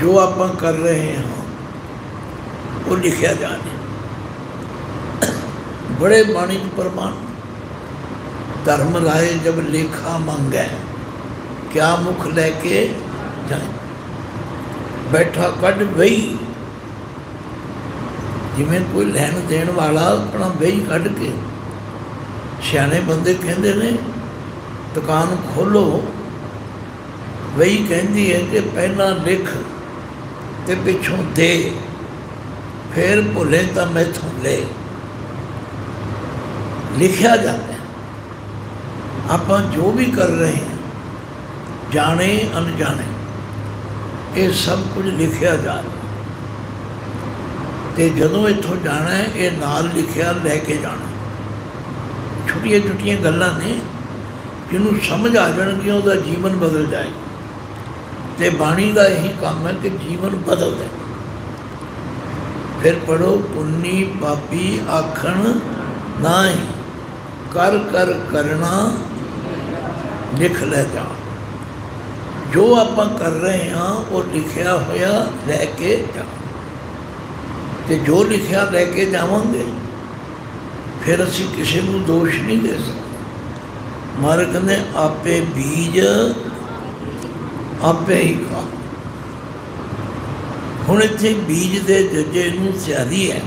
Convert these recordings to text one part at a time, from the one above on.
जो आप कर रहे हैं वो लिखा जाने। बड़े बाणी प्रमाण धर्म राय जब लेखा मंगे क्या मुख लेके जाए, बैठा कढ़ वही, जिमें कोई लैन देन वाला अपना वही कढ़ के, सियाने बंदे कहते ने दुकान खोलो, वही कहती है कि पहला लिख ते पिछों दे, फिर भुले तो मैथों ले। लिखा जाता है आप जो भी कर रहे हैं, जाने अनजाने, ये सब कुछ लिखा जा रहा। तो जदों इत्थों जाना है ये नाल लिखिया लैके जाना। छुट्टियां छुट्टियां गल्लां ने जिन्हों समझ आ जाएगी उसका जीवन बदल जाए। तो बाणी का यही काम है कि जीवन बदल दे। फिर पढ़ो, पुन्नी पापी आखण नाही, कर कर करना लिख ले जा। जो आप कर रहे हैं वो लिखा होया लैके जा। तो जो लिखा लैके जावांगे फिर असी किसी को दोष नहीं दे सकते। मारे कहते आपे बीज आपे ही खा। हुण इत्थे बीज के जजे नूं सियारी है।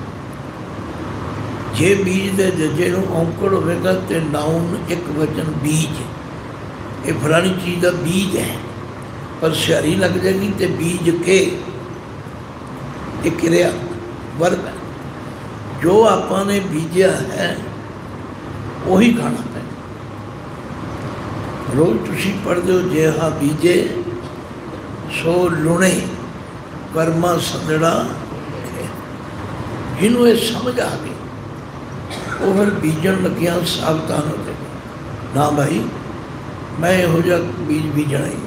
जे बीज के जजे नूं औंकड़ होवेगा तो नाउन एक वचन बीज, ये फलानी चीज़ का बीज है, पर सियारी लग जाएगी तो बीज के ये क्रिया वर्ग है। जो आपने बीजा है वही खाना पैना। रोज तुसी पढ़ते हो, जे हा बीजे सो लुणे कर्मा सदड़ा। जिन्हों ये समझ आ गई वो फिर बीजन लगिया सावधान हो जाए, ना भाई मैं यहो जा बीज बीजना ही।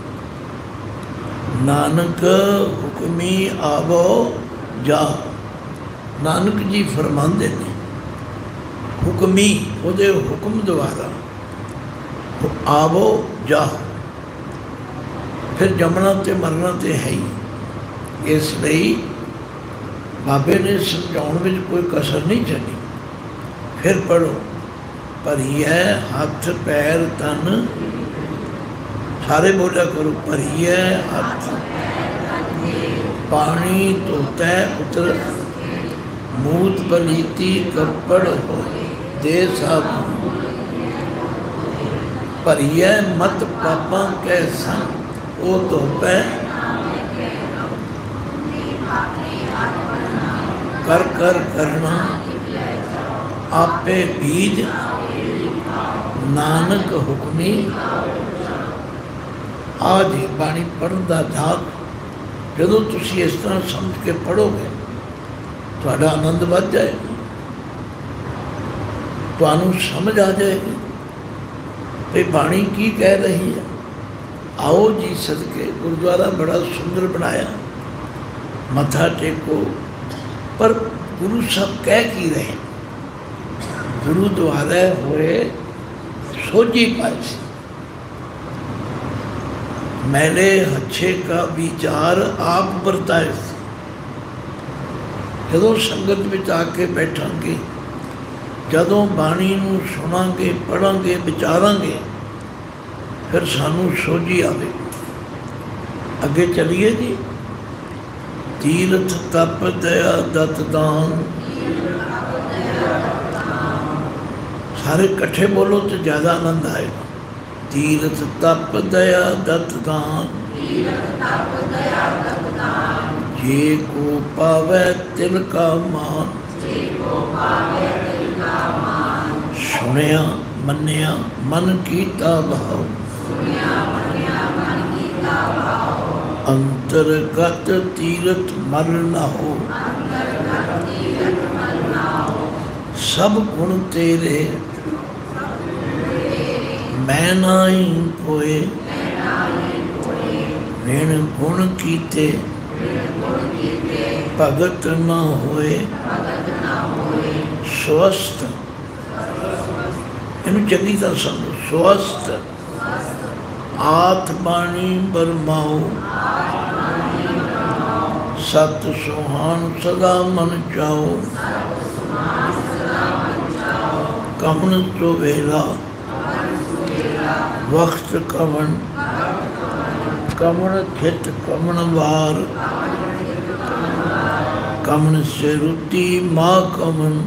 नानक हुक्मी आवो जा। नानक जी फरमाते ने हुक्मी, उहदे हुक्म द्वारा आवो जा। फिर जमना तो मरना तो है ही। इसलिए बाबे ने समझाने में कोई कसर नहीं छड़ी। फिर पढ़ो, भरीए हथ पैर तन, सारे बोला करो, भरीए हथ पानी धोता उतर, मूत पलीती कपड़ हो दे साबुन। भरीए मत पापा के संग, वो धोपै कर कर करना आपे बीज, नानक हुक्मी। आज बाणी पढ़न का जाग जो तुसी इस तरह समझ के पढ़ोगे थोड़ा आनंद बढ़ जाएगा, तो समझ आ जाएगी तो बाणी की कह रही है। आओ जी सदके, गुरुद्वारा बड़ा सुंदर बनाया, मथा टेको। पर गुरु सब कह की रहे, गुरुद्वारे हुए सोझी पास मैंने अच्छे का विचार आप बरताए। जदों संगत में आके बैठांगे, जदों बाणी नूं सुनांगे, पढ़ांगे, विचारांगे, फिर सानू सोझी आवे। अगे चलिए जी। तीर्थ तप दया दत्त दान, सारे इकट्ठे बोलो तो ज़्यादा आनंद आएगा। तीर्थ तप दया दत्त दान, जे को पावे तिल का मान। सुनिया मनिया मन कीता भाव, अंतर्गत तीर्थ मल न हो। सब गुण तेरे मैं नाई कोय, ऋण गुण कीते भगत न होए। स्वस्थ, इन चंगी तरह समझो, स्वस्थ आत्मानी बरमाओ, सत सुहान सदा मन चाओ, कमन तो वेला वक्त कमन, कमन खित कमन वार, कमन से रुति माँ कमन।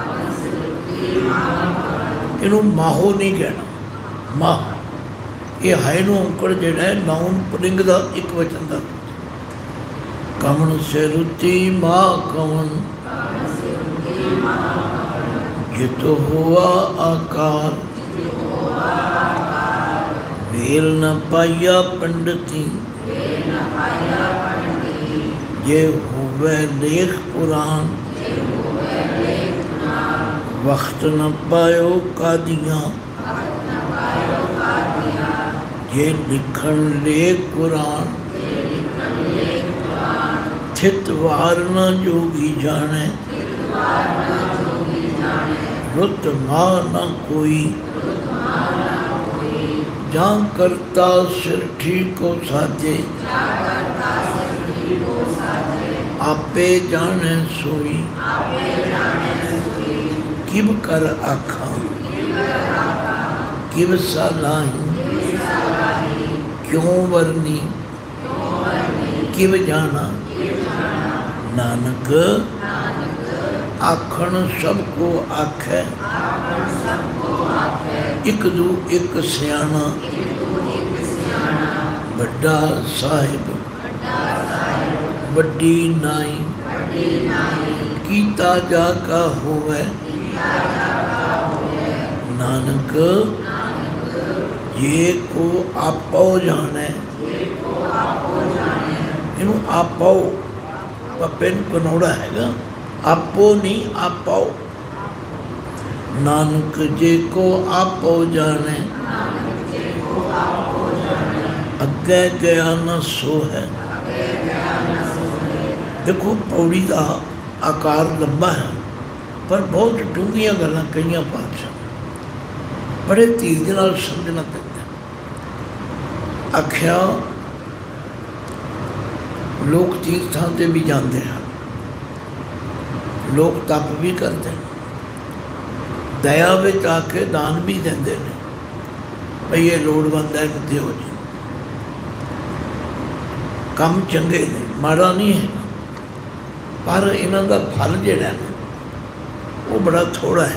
इनू माहो नहीं कहना, माह ये है नू अंकड़ जिहड़ा है नाउन पुलिंग का एक वचन का। कमन से रुति माँ कमन, जित हुआ आकार, वेल न पाया पंडिती, ये हुए लेख पुराण, वक्त न पायो कादियाँ, ये लिखन लेख पुराण, थित वार न जोगी जाने, रुत माँ न कोई, जां करता सिर ठीक को साजे, आपे जाने सोई, किब कर आखा, किब सलाही, क्यों वरनी, किब जाना। नानक आखण सबको आखै, एक दू एक सियाणा, बड़ा साहिब वड्डी नाई, कीता जा का होवे। नानक ये को आपो जाने, इनू आपो पेन कनौड़ा हैगा, आपो नहीं आपाओ। नानक जे को आपो जाने, अगे गया न सो है। देखो पौड़ी का आकार लंबा है पर बहुत डूंघिया गल्लां कई पातशाह बड़े धीरज नाल समझना पैंदा। आख्या लोग तीर्थां ते भी जाते हैं, लोग तप भी करते हैं, दया विच आके दान भी देंदे ने, भाई ये लोड़वंद है दिओ जी। काम चंगे ने, माड़ा नहीं है, पर इन्हां दा फल जिहड़ा है वो बड़ा थोड़ा है।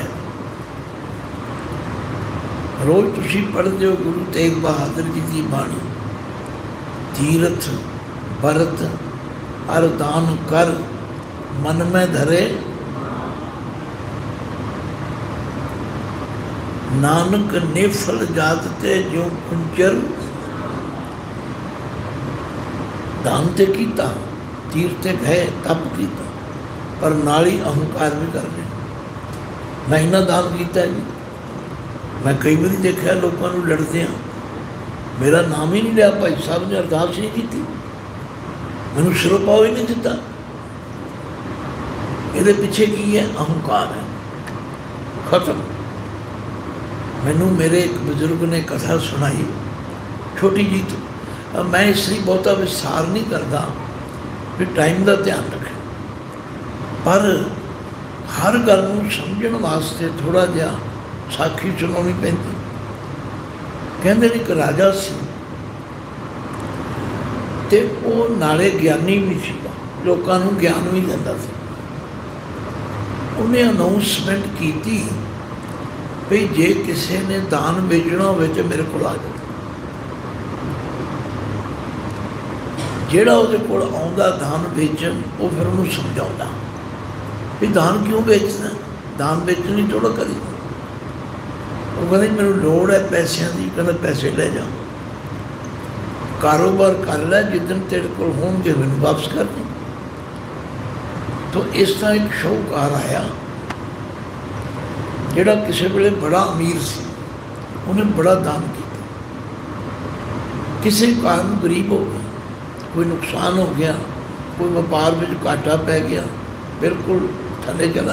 रोज तुसीं पढ़दे हो गुरु तेग बहादुर जी की बाणी, तीरथ भरत हर दान कर मन में धरे, नानक नेफल जात ते जो कुंचर। दान ते कीता, तीर्थ ते गए, तप कीता, पर नाल ही अहंकार भी कर लिया। मैं इन्ना दान किया जी, मैं कई बार देखा लोगों को लड़ते हैं, मेरा नाम ही नहीं लिया, भाई साहब ने अरदास नहीं की, मैनू सिरों पाओ ही नहीं दिता। ये पिछे की है? अहंकार है, खत्म। मैनू मेरे एक बुजुर्ग ने कथा सुनाई छोटी जी, तो मैं इसलिए बहुता विस्तार नहीं करता भी टाइम का ध्यान रखें, पर हर गल को समझने वास्ते थोड़ा जिहा साखी सुनानी पैंदी। कहते एक राजा सी ते वो नाले ज्ञानी भी सीगा, लोगों को ज्ञान भी दिंदा सी। उन्हें अनाउंसमेंट की भी जे किसी ने दान बेचना हो तो मेरे को आ जाओ। ਜਿਹੜਾ ਉਹਦੇ ਕੋਲ ਆਉਂਦਾ ਦਾਨ ਵੇਚਣ, ਉਹ ਫਿਰ ਉਹਨੂੰ ਸਮਝਾਉਂਦਾ ਵੀ ਦਾਨ ਕਿਉਂ ਵੇਚਦਾ, ਦਾਨ ਵੇਚਣ ਲਈ ਥੋੜ੍ਹਾ ਕਰੀ। ਉਹ ਕਹਿੰਦਾ ਮੈਨੂੰ ਲੋੜ ਹੈ ਪੈਸਿਆਂ ਦੀ, ਕਹਿੰਦਾ ਪੈਸੇ ਲੈ ਜਾ, ਕਾਰੋਬਾਰ ਕਰ ਲੈ, ਜਿੱਦਣ ਤੇਰੇ ਕੋਲ ਹੋਣਗੇ ਮੈਨੂੰ ਵਾਪਸ ਕਰ ਦੇ। तो इस तरह एक शाहूकार आया जिहड़ा किसी वेले बड़ा अमीर सी, उन्हें बड़ा दान किया। किसी कारण गरीब हो गया, कोई नुकसान हो गया, कोई व्यापार में घाटा पै गया, बिल्कुल थले चला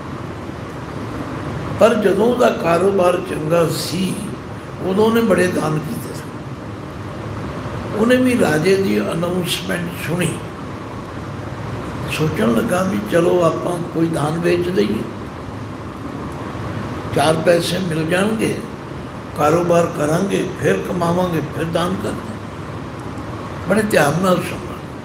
गया। पर जदों का कारोबार चंगा सी उदों ने बड़े दान किए। उन्हें भी राजे की अनाउंसमेंट सुनी सोचन लगा भी चलो आप कोई दान बेच दईए, 4 पैसे मिल जाएंगे, कारोबार करांगे, फिर कमावांगे, फिर दान कर दें। बड़े ध्यान नाल सुनना।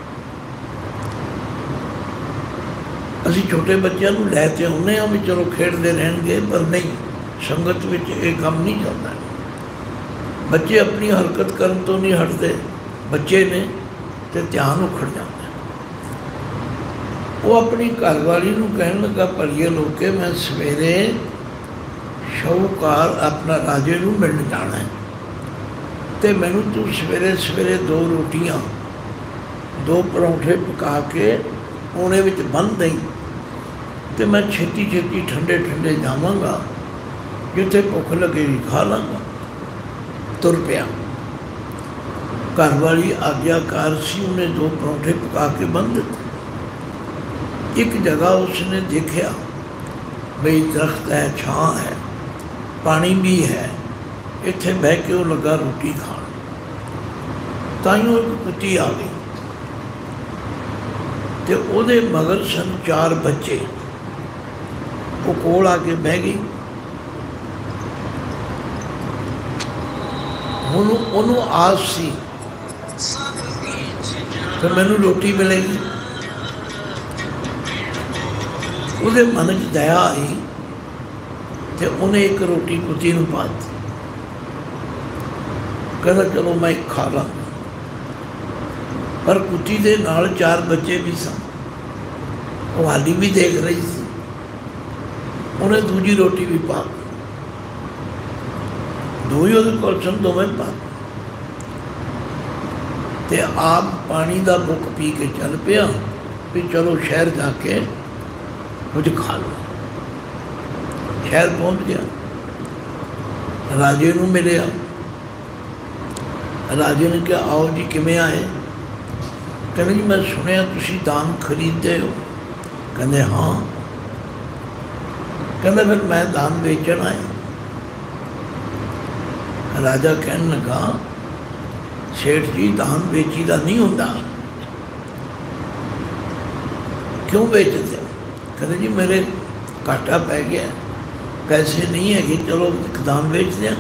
असी छोटे बच्चों को लैते आने भी चलो खेडते रहेंगे, पर नहीं, संगत में ये काम नहीं चलता। बच्चे अपनी हरकत करन तो नहीं हटते, बच्चे ने तो ध्यान उखड़ जाता। वो अपनी घरवाली को कहन लगा, भलिए लोके मैं सवेरे शाहूकार अपना राजे को मिलने जाना है, तो मैनू तू सवेरे सवेरे 2 रोटियां 2 परौंठे पका के ओने विच बन दई, तो मैं छेती छेती ठंडे ठंडे जावांगा, जिथे भुख लगेगी खा लाँगा। तुर पिया। घरवाली आज्ञाकार सी, उन्हें 2 परौंठे पका के बन दिते। एक जगह उसने देखा बई दरख्त है, छां है, पानी भी है, इत्थे बह के वो लगा रोटी खान। ताइयों एक कुत्ती आ गई, तो ਉਹਦੇ मगर सन 4 बच्चे, वो कोल आके बह गई। ਉਹਨੂੰ आस सी तो मैनू रोटी मिलेगी। ਉਹਦੇ मन च दया आई, तो उन्हें एक रोटी कुत्ती नूं पा दी। कहता चलो मैं खा ला, पर कुत्ती दे नाल 4 बच्चे भी सन, वो हाली भी देख रही थी। उन्हें दूजी रोटी भी पा दी, 2 ही ਉਹਦੇ ਕੋਲ सन, दोवें पा दी। ते आप पानी का बुक पी के चल पिया भी चलो शहर जाके कुछ खा लो। शहर पहुंच गया, राजे नूं मिलिया। राजे ने कहा आओ जी किमें आए? कहते जी मैं सुनिया तुसी दान खरीदते हो। कहते हाँ। कहते फिर मैं दान बेचन आया। राजा कहन लगा सेठ जी दान बेची का नहीं होता, क्यों बेचते? कहते जी मेरे घाटा पै गया, पैसे नहीं है कि चलो दान बेच दें।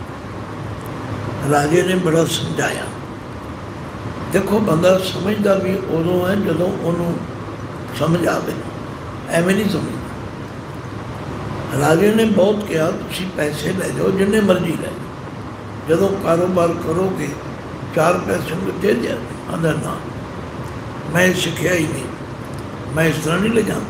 राजे ने बड़ा समझाया। देखो बंदा समझदा भी उदों है जदों उन्होंने समझ आवे, एवें नहीं समझदा। राजे ने बहुत कहा तुसी पैसे ले जाओ जिन्ने मर्जी ले जाओ, जदों कारोबार करोगे 4 पैसे में दे दिया। आंदा ना मैं सीखिया ही नहीं, मैं इस तरह नहीं ले जाता।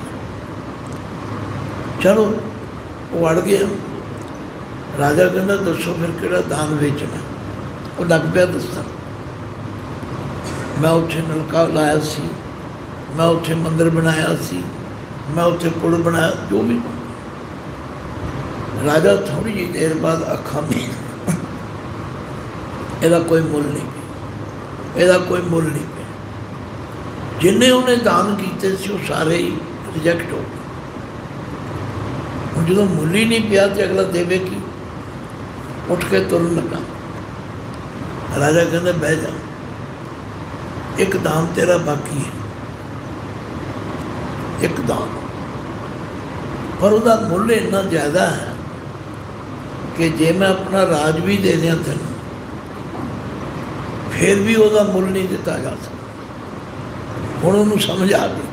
चलो वो अड़ गया। राजा कहना दसो फिर किहड़ा दान बेचना? वो लग पिया दसन। मैं उत्थे नलका लाया सी, मैं उत्थे मंदिर बनाया सी, मैं उत्थे पुल बनाया, जो भी। राजा थोड़ी जी देर बाद अखा में ਇਹਦਾ कोई मुल नहीं पिया, ਇਹਦਾ कोई मुल नहीं पिया। जिन्हें उन्हें दान किए वो सारे ही रिजैक्ट हो गए। जो मुल ही नहीं पिया तो अगला देवे की? उठ के तुरन लगा। राजा कहते बह जा, एक दान तेरा बाकी है, एक दान, पर उसका मुल इन्ना ज़्यादा है कि जे मैं अपना राज भी दे दिया तेन फिर भी वह मुल नहीं दिता जा सकता। हुण उन्होंने समझ आ गई।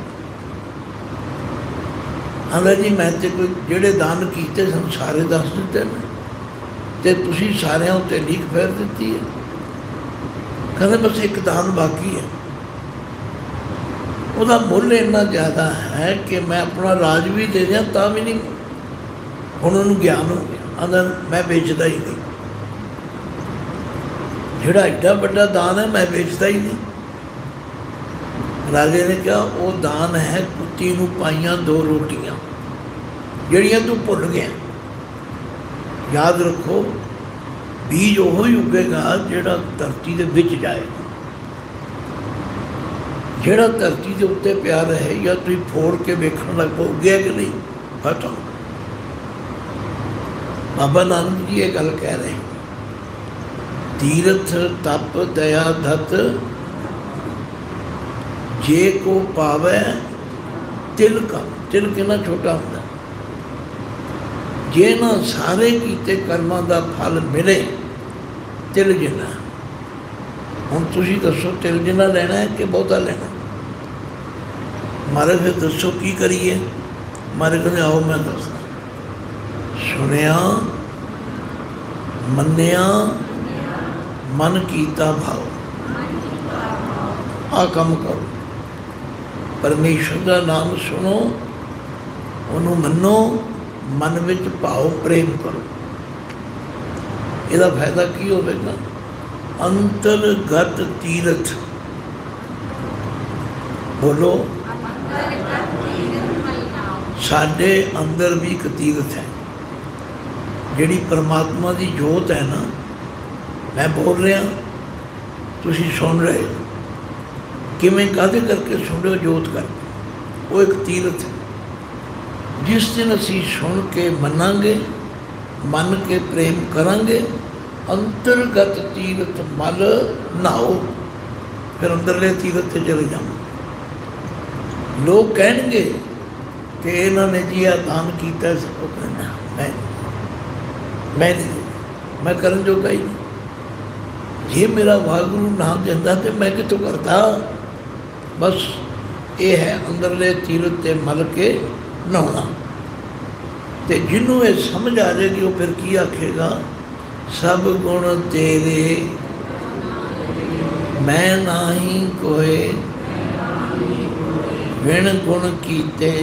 आंदा जी मैं तो कोई जेड़े दान किए सन सारे दस दिते हैं, तो तुसीं सारिਆਂ उत्ते लीक फेर दी है। कहते बस एक दान बाकी है, वह मुल इन्ना ज़्यादा है कि मैं अपना राज भी दे दिया ता भी नहीं। हुण उन्होंने ज्ञान हो गया। आंदा मैं बेचता ही नहीं, जिहड़ा एडा बड़ा दान है मैं बेचता ही नहीं। राजे ने कहा वो दान है कुत्ती नूं पाइयां 2 रोटियां जिहड़ियां तू भुल गया। याद रखो बीज वो ही उगेगा जिहड़ा धरती दे विच जाएगा। जिहड़ा धरती के उत्ते पिया रहे या तुसीं फोड़ के वेखण लग पो उगया कि नहीं पता। बाबा नानक जी ये गल कह रहे हैं, तीर्थ तप दया धत जे को पावै तिल कम, तिल कितना छोटा होंदा। जे ना सारे कीते कर्मां दा फल मिले तिल जिन्ना। हुण तुसीं दसो तिल जिन्ना लेना है कि बहुता लेना? मारे फिर दसो की करिए? मारे कहते आओ मैं दसदा। सुनिया मन्निया मन कीता भाव, आ काम करो। परमेश्वर का नाम सुनो, उन्होंने मनो, मन विच भाव प्रेम करो। इसका फायदा की होगा? अंतरगत तीरथ। बोलो, साडे अंदर भी एक तीरथ है, जिहड़ी परमात्मा की जोत है ना। मैं बोल रहा, तुसीं सुन रहे हो, किवें काहदे करके सुन रहे हो? जोत करके। वो एक तीरथ है। जिस दिन असीं सुन के मनांगे, मन के प्रेम करांगे, अंतरगत तीरथ मल नहाओ, फिर अंदरले तीरथ से चले जाओ। लोग कहेंगे कि इन्होंने जी आ दान किया, सब कहना मैं नहीं, मैं करन जोगा ही नहीं। जे मेरा वाहगुरू ना देंदा तो मैं कितों करता? बस ये है अंदरले तीरथ ते मल के नहाना। तो जिन्हों ये समझ आ जाएगी वो फिर की आखेगा? सब गुण तेरे मैं नाही कोई, विण गुण कीते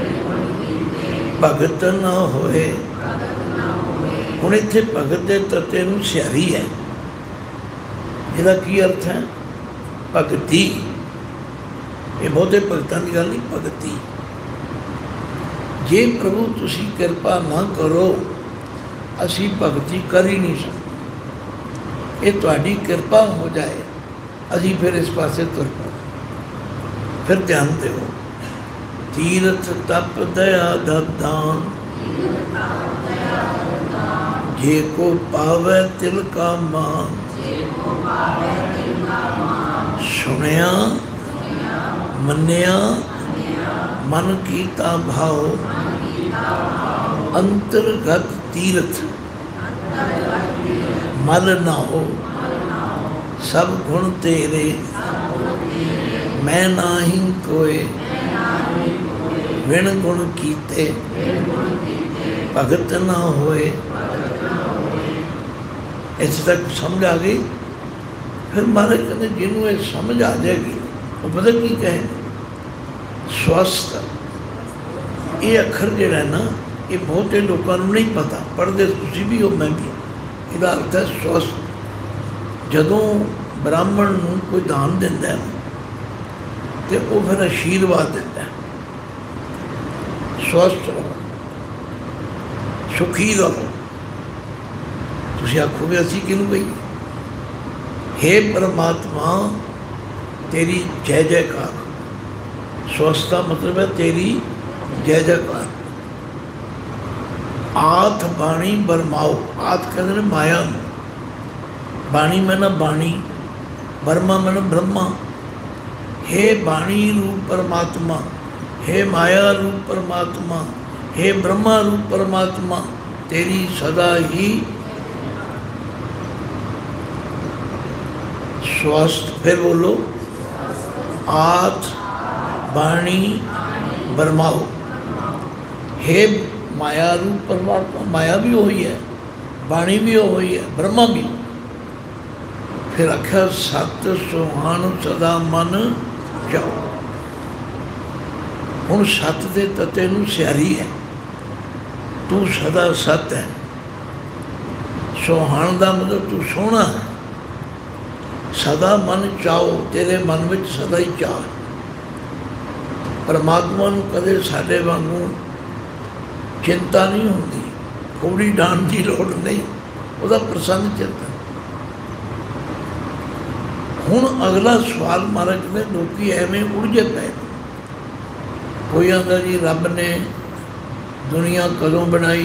भगत न होए। हुण इत्थे भगत के तत्ते नूं सियारी है, जिहदा की अर्थ है? भगती। ये बहुते भगतां की गल नहीं, भगती। जे प्रभु तुसी कृपा ना करो, असी भगती कर ही नहीं सकते। ये तुहाडी कृपा हो जाए, असी फिर इस पासे तुर पो। फिर ध्यान देवो, तीरथ तप दया दान, जे को पावे तिल का मान। सुनिया मन्निया मन कीता भाव, अंतरगत तीरथ मल नहाओ। सब गुण तेरे मैं नाही कोई, विण गुण कीते भगत ना होए। इस तक समझ आ गई? फिर महाराज कहते जिन्हों ये समझ आ जाएगी वो पता की कहे? स्वस्थ। ये अखर जो है ना, ये बहुते लोगों को नहीं पता, पढ़ते तुसी भी हो मैं भी। इसका अर्थ है स्वस्थ। जदों ब्राह्मण नूं कोई दान दिंदा है तो वो फिर आशीर्वाद दिंदा है, स्वस्थ रहो, सुखी रहो। तुसी आखोगे असी किनू कहिए? हे परमात्मा तेरी जय जयकार। स्वस्थता मतलब है तेरी जय जयकार। आथ बाणी बरमाओ। आथ कहते हैं माया, बाणी में ना बाणी, बर्मा में ना ब्रह्मा। हे बाणी रूप परमात्मा, हे माया रूप परमात्मा, हे ब्रह्मा रूप परमात्मा, तेरी सदा ही स्वस्थ। फिर बोलो, आथ बाणी बरमाओ। हे माया रूप परमात्मा, माया भी वही है, बाणी भी वही है, ब्रह्मा भी। फिर आख्या सत सुहान सदा मन जाओ। हुण सत दे तत्ते नूं सियारी है, तू सदा सत है। सुहान का मतलब तू सोहना है। सदा मन चाहो, तेरे मन में सदा ही चाह। परमात्मा नूं कदे साडे वांगू चिंता नहीं होती, कौड़ी डाण की लोड़ नहीं, वह प्रसन्न चिंता। हुण अगला सवाल महाराज ने लोग एवें उलझे पे। कोई आंदा जी रब ने दुनिया कदों बनाई?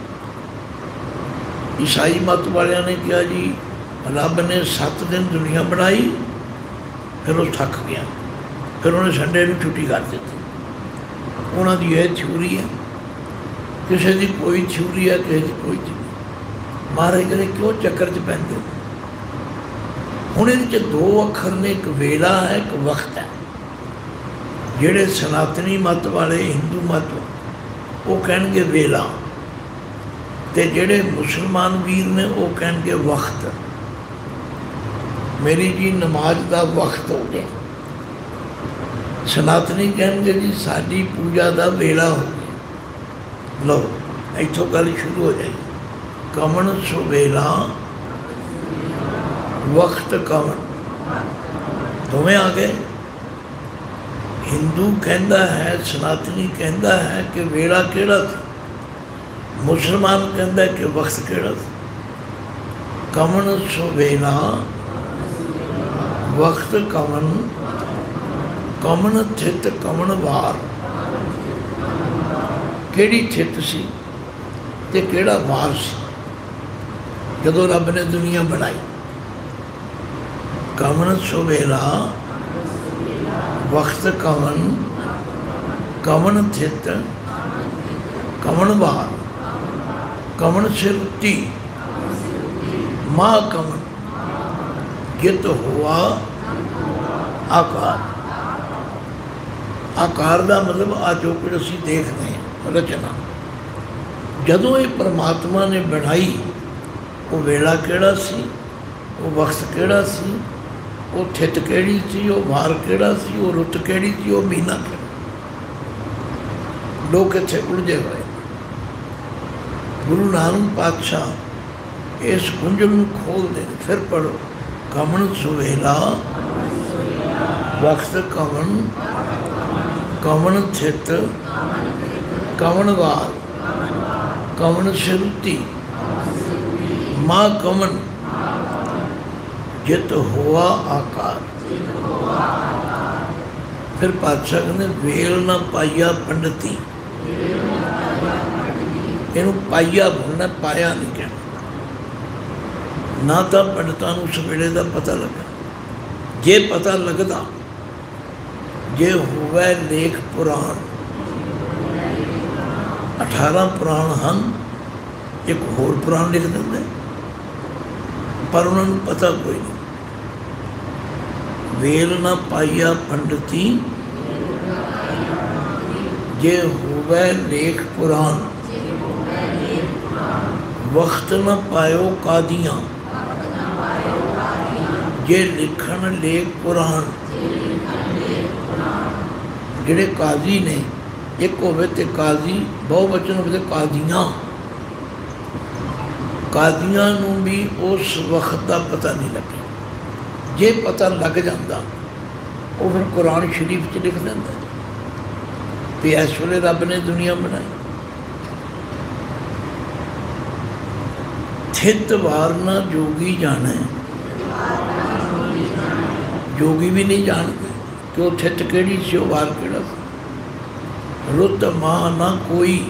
ईसाई मत वालियां ने कहा जी रब ने 7 दिन दुनिया बनाई, फिर वो थक गया, फिर उन्हें संडे को छुट्टी कर दी। ਉਹਨਾਂ ਦੀ ਇਹ ਥਿਊਰੀ ਹੈ, ਕਿਸੇ ਦੀ ਕੋਈ ਥਿਊਰੀ ਹੈ, ਕਿਸੇ ਦੀ ਕੋਈ ਥਿਊਰੀ। ਮਹਾਰਾਜ ਕਹਿੰਦੇ ਕਿਉਂ ਚੱਕਰ 'ਚ ਪੈਂਦੇ ਹੋ? ਹੁਣ ਇਹਦੇ 'ਚ ਦੋ ਅੱਖਰ ਨੇ, ਇੱਕ ਵੇਲਾ ਹੈ, ਇੱਕ ਵਕਤ ਹੈ। ਜਿਹੜੇ ਸਨਾਤਨੀ ਮਤ ਵਾਲੇ, ਹਿੰਦੂ ਮਤ, ਉਹ ਕਹਿਣਗੇ ਵੇਲਾ, ਤੇ ਜਿਹੜੇ ਮੁਸਲਮਾਨ ਵੀਰ ਨੇ ਉਹ ਕਹਿਣਗੇ ਵਕਤ। ਮੇਰੀ ਜੀ ਨਮਾਜ਼ ਦਾ ਵਕਤ ਹੋ ਗਿਆ। ਸਨਾਤਨੀ ਕਹਿਣਗੇ ਜੀ ਸਾਡੀ ਪੂਜਾ ਦਾ ਵੇਲਾ ਹੋ ਗਿਆ। ਲਓ ਇੱਥੋਂ ਗੱਲ ਸ਼ੁਰੂ ਹੋ ਜਾਏਗੀ। ਕਮਣ ਸੁਵੇਲਾ ਵਕਤ ਕਮਣ, ਦੋਵੇਂ ਆ ਗਏ। ਹਿੰਦੂ ਕਹਿੰਦਾ ਹੈ, ਸਨਾਤਨੀ ਕਹਿੰਦਾ ਹੈ ਕਿ ਵੇਲਾ ਕਿਹੜਾ ਸੀ, ਮੁਸਲਮਾਨ ਕਹਿੰਦਾ ਕਿ ਵਕਤ ਕਿਹੜਾ ਸੀ। ਕਮਣ ਸੁਵੇਲਾ ਵਕਤ ਕਮਣ, ਕਮਣ ਥਿਤ ਕਮਣ ਵਾਰ। ਕਿਹੜੀ ਥਿਤ ਸੀ ਤੇ ਕਿਹੜਾ ਵਾਰ ਸੀ ਜਦੋਂ ਰੱਬ ਨੇ ਦੁਨੀਆ ਬਣਾਈ। ਕਮਣ ਸੁਵੇਲਾ ਵਕਤ ਕਮਣ, ਕਮਣ ਥਿਤ ਕਮਣ ਵਾਰ, ਕਮਣ ਸਿਰਤੀ ਮਾਂ ਕਮਣ ਜਿਤ ਹੋਆ ਆਕਾਰ। ਆਕਾਰ ਦਾ ਮਤਲਬ ਆ ਜੋ ਕੁਝ ਅਸੀਂ ਦੇਖਦੇ ਹਾਂ, ਰਚਨਾ। ਜਦੋਂ ਇਹ ਪਰਮਾਤਮਾ ਨੇ ਬਣਾਈ, ਉਹ ਵੇਲਾ ਕਿਹੜਾ ਸੀ, ਉਹ ਵਕਤ ਕਿਹੜਾ ਸੀ, ਉਹ ਥਿਤ ਕਿਹੜੀ ਸੀ, ਉਹ ਵਾਰ ਕਿਹੜਾ ਸੀ, ਉਹ ਰੁੱਤ ਕਿਹੜੀ ਸੀ, ਉਹ ਮਹੀਨਾ ਕਿਹੜਾ। ਲੋਕ ਇੱਥੇ ਉਲਝੇ ਹੋਏ। ਗੁਰੂ ਨਾਨਕ ਪਾਤਸ਼ਾਹ ਇਸ ਗੁੰਝਲ ਨੂੰ ਖੋਲ੍ਹਦੇ ਨੇ। ਫਿਰ ਪੜ੍ਹੋ। ਕਮਣ ਸੁਵੇਲਾ ਵਕਤ ਕਮਣ, ਕਮਣ ਥਿਤ ਕਮਣ ਵਾਰ, ਕਮਣ ਸਿਰਤੀ ਮਾਂ ਕਮਣ ਜਿਤ ਹੋਆ ਆਕਾਰ। ਫਿਰ ਪਾਤਸ਼ਾਹ ਕਹਿੰਦੇ ਵੇਲ ਨਾ ਪਾਈਆ ਪੰਡਤੀ। ਇਹਨੂੰ ਪਾਈਆ ਬੋਲਣਾ, ਪਾਇਆ ਨਹੀਂ ਕਹਿਣਾ। ਨਾ ਤਾਂ ਪੰਡਤਾਂ ਨੂੰ ਉਸ ਵੇਲੇ ਦਾ ਪਤਾ ਲੱਗਾ। ਜੇ ਪਤਾ ਲੱਗਦਾ, ਜੇ ਹੋਵੇ ਲੇਖ ਪੁਰਾਣ, 18 ਪੁਰਾਣ ਹਨ, ਇੱਕ ਹੋਰ ਪੁਰਾਣ ਲਿਖ ਦਿੰਦੇ, ਪਰ ਉਹਨਾਂ ਨੂੰ ਪਤਾ ਕੋਈ ਨਹੀਂ। ਵੇਲ ਨਾ ਪਾਈਆ ਪੰਡਤੀ, ਜੇ ਹੋਵੇ ਲੇਖ ਪੁਰਾਣ, ਵਕਤ ਨਾ ਪਾਇਓ ਕਾਦੀਆਂ, ਜੇ ਲਿਖਣ ਲੇਖ ਪੁਰਾਣ। ਜਿਹੜੇ ਕਾਜ਼ੀ ਨੇ, ਇੱਕ ਹੋਵੇ ਤੇ ਕਾਜ਼ੀ, ਬਹੁਵਚਨ ਹੋਵੇ ਤੇ ਕਾਜ਼ੀਆਂ। ਕਾਜ਼ੀਆਂ ਨੂੰ ਵੀ ਉਸ ਵਕਤ ਦਾ ਪਤਾ ਨਹੀਂ ਲੱਗਿਆ। ਜੇ ਪਤਾ ਲੱਗ ਜਾਂਦਾ, ਉਹ ਫਿਰ ਕੁਰਾਨ ਸ਼ਰੀਫ 'ਚ ਲਿਖ ਦਿੰਦਾ ਵੀ ਇਸ ਵੇਲੇ ਰੱਬ ਨੇ ਦੁਨੀਆ ਬਣਾਈ। ਥਿਤ ਵਾਰ ਨਾ ਜੋਗੀ ਜਾਣੇ। ਜੋਗੀ ਵੀ ਨਹੀਂ ਜਾਣਦੇ ਕਿ ਉਹ ਥਿਤ ਕਿਹੜੀ ਸੀ, ਉਹ ਵਾਰ ਕਿਹੜਾ ਸੀ। ਰੁੱਤ ਮਾਂ ਨਾ ਕੋਈ।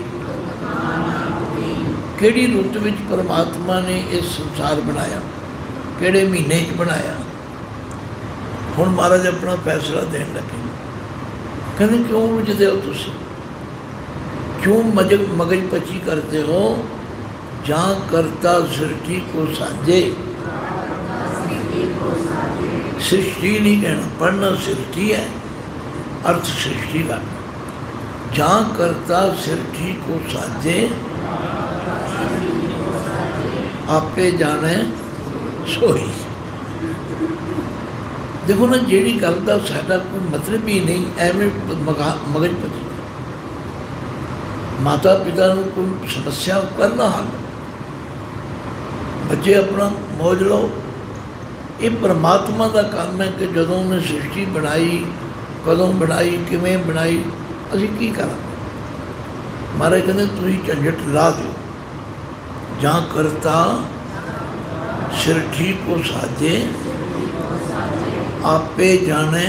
ਕਿਹੜੀ ਰੁੱਤ ਵਿੱਚ ਪਰਮਾਤਮਾ ਨੇ ਇਸ ਸੰਸਾਰ ਬਣਾਇਆ, ਕਿਹੜੇ ਮਹੀਨੇ 'ਚ ਬਣਾਇਆ। ਹੁਣ ਮਹਾਰਾਜ ਆਪਣਾ ਫੈਸਲਾ ਦੇਣ ਲੱਗੇ। ਕਹਿੰਦੇ ਕਿਉਂ ਉਲਝਦੇ ਹੋ ਤੁਸੀਂ, ਕਿਉਂ ਮਗਜ ਪੱਚੀ ਕਰਦੇ ਹੋ। ਜਾਂ ਕਰਤਾ ਸ੍ਰਿਸ਼ਟੀ ਕੋ ਸਾਜੇ। ਸ੍ਰਿਸ਼ਟੀ ਨਹੀਂ ਕਹਿਣਾ, ਪੜ੍ਹਨਾ ਸ੍ਰਿਸ਼ਟੀ ਹੈ, ਅਰਥ ਸ੍ਰਿਸ਼ਟੀ ਦਾ। ਜਾਂ ਕਰਤਾ ਸ੍ਰਿਸ਼ਟੀ ਕੋ ਸਾਜੇ, ਆਪੇ ਜਾਣੇ ਸੋਈ। ਦੇਖੋ ਨਾ, ਜਿਹੜੀ ਗੱਲ ਦਾ ਸਾਡਾ ਕੋਈ ਮਤਲਬ ਹੀ ਨਹੀਂ, ਐਵੇਂ ਮਗਜ ਪੱਚੀ। ਮਾਤਾ ਪਿਤਾ ਨੂੰ ਕੋਈ ਸਮੱਸਿਆ ਕਰਨਾ ਹੱਲ, ਬੱਚੇ ਆਪਣਾ ਮੌਜ ਲਓ। ਇਹ ਪਰਮਾਤਮਾ ਦਾ ਕੰਮ ਹੈ ਕਿ ਜਦੋਂ ਉਹਨੇ ਸ੍ਰਿਸ਼ਟੀ ਬਣਾਈ, ਕਦੋਂ ਬਣਾਈ, ਕਿਵੇਂ ਬਣਾਈ, ਅਸੀਂ ਕੀ ਕਰਾਂਗੇ। ਮਹਾਰਾਜ ਕਹਿੰਦੇ ਤੁਸੀਂ ਝੰਜਟ ਲਾ ਦਿਓ। ਜਾਂ ਕਰਤਾ ਸ੍ਰਿਸ਼ਟੀ ਕੋ ਸਾਜੇ, ਆਪੇ ਜਾਣੇ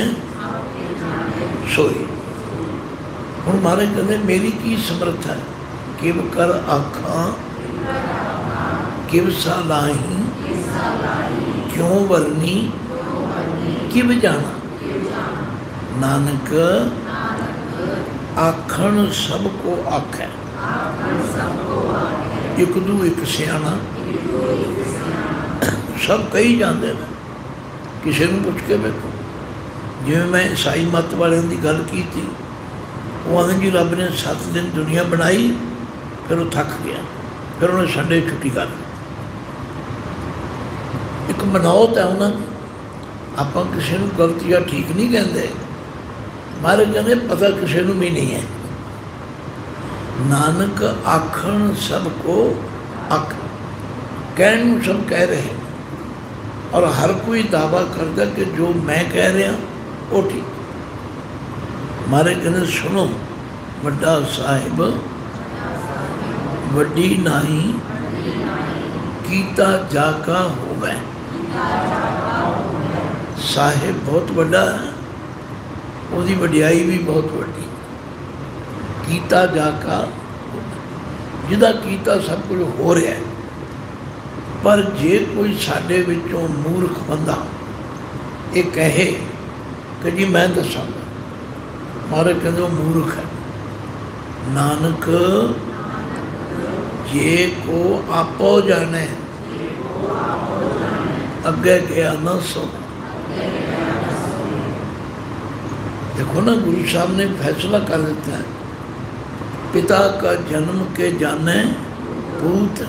ਸੋਈ। ਹੁਣ ਮਹਾਰਾਜ ਕਹਿੰਦੇ ਮੇਰੀ ਕੀ ਸਮਰੱਥਾ ਹੈ। ਕਿਵ ਕਰ ਆਖਾਂ ਕਿਵ ਸਾਲਾਹੀ, ਕਿਉਂ ਵਰਨੀ ਕਿਵ ਜਾਣਾ। ਨਾਨਕ आखण सबको आखै, एक दू एक सियाणा। सब कही जाते हैं, किसी को पुछ के देखो। जिवें मैं ईसाई मत वालों की गल की थी, वो आदमी जी रब ने 7 दिन दुनिया बनाई, फिर वो थक गया, फिर उन्हें संडे छुट्टी कर दी। एक मनावत है उन्होंने, आप किसी को गलत या ठीक नहीं कहते, महाराज कहते पता किसी को भी नहीं है। नानक आखण सबको आख, कहने सब कह रहे हैं, और हर कोई दावा करता कि जो मैं कह रहा वो ठीक। महाराज कहते सुनो, वड्डा साहिब वड्डी नाही कीता जाका होवे। साहिब बहुत बड़ा है, उसकी वड्याई भी बहुत वड्डी। कीता जाका, जिदा कीता सब कुछ हो रहा है। पर जे कोई साडे विचों मूर्ख बंदा ये कहे कि जी मैं दसांगा, महाराज कहते वो मूर्ख है। नानक जे को आपो जाने, अगे गया न सो। देखो ना, गुरु साहब ने फैसला कर देता है, पिता का जन्म के जाने पूत।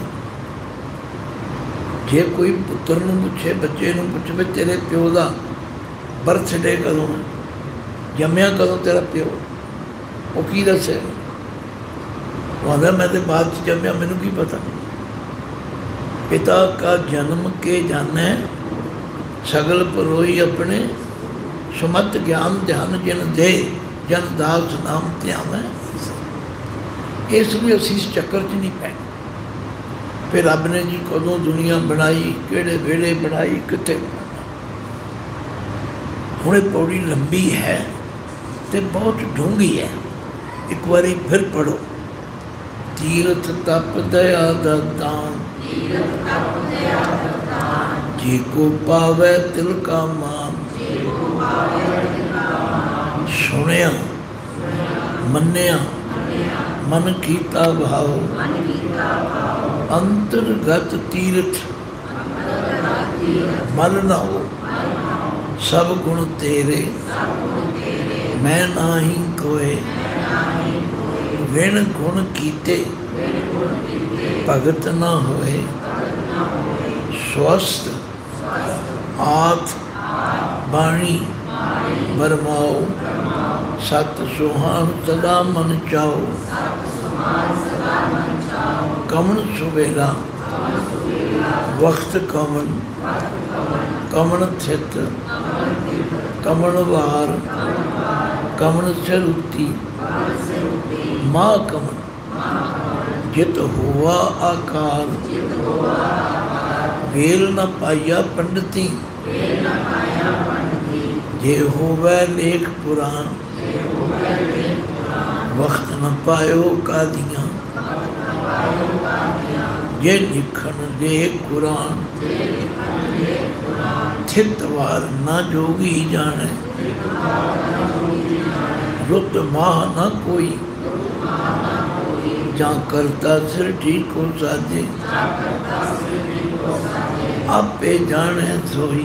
जे कोई पुत्र नूं पूछे, बच्चे नूं पूछे भी तेरे प्यो का बर्थडे कदों है, जम्मिया कदों तेरा प्यो, वो की दसे? वो आंदा मैं तो बाद च जम्मिया, मैनू की पता। पिता का जन्म के जाने सगल परोई अपने, सुमत ज्ञान ध्यान जिन दे, जन दास नाम ध्यान। इसलिए असीं इस चक्कर च नहीं पैना। फिर रब ने जी कदों दुनिया बनाई, किहड़े वेले बनाई, कित्थे बनाई। हुणे पौड़ी लंबी है तो बहुत डूंगी है, एक बारी फिर पढ़ो। तीरथ तप दया दान, जी को पावै तिल का मान। सुनिया मन्निया मन कीता भाव, अंतर्गत तीर्थ मल न हो। सब गुण तेरे मैं नाही कोय, विण गुण कीते भगत न होए। स्वस्थ आत बाणी बरमाओ, सत सुहान सदा मन चाओ। कमन सुवेला वक्त कमन, कमन थित कमन वार, कमन सिरुती माँ कमन। जित हुआ आकार, वेल न पाया पंडिती। जे होवै लेख पुराण, वक्त न पायो कादियाँ। जे लिखन ले कुरान, थित वार न जोगी जाने। रुत माह न कोई, जा करता सिर ठीक को साजे। आपे जाने सोई,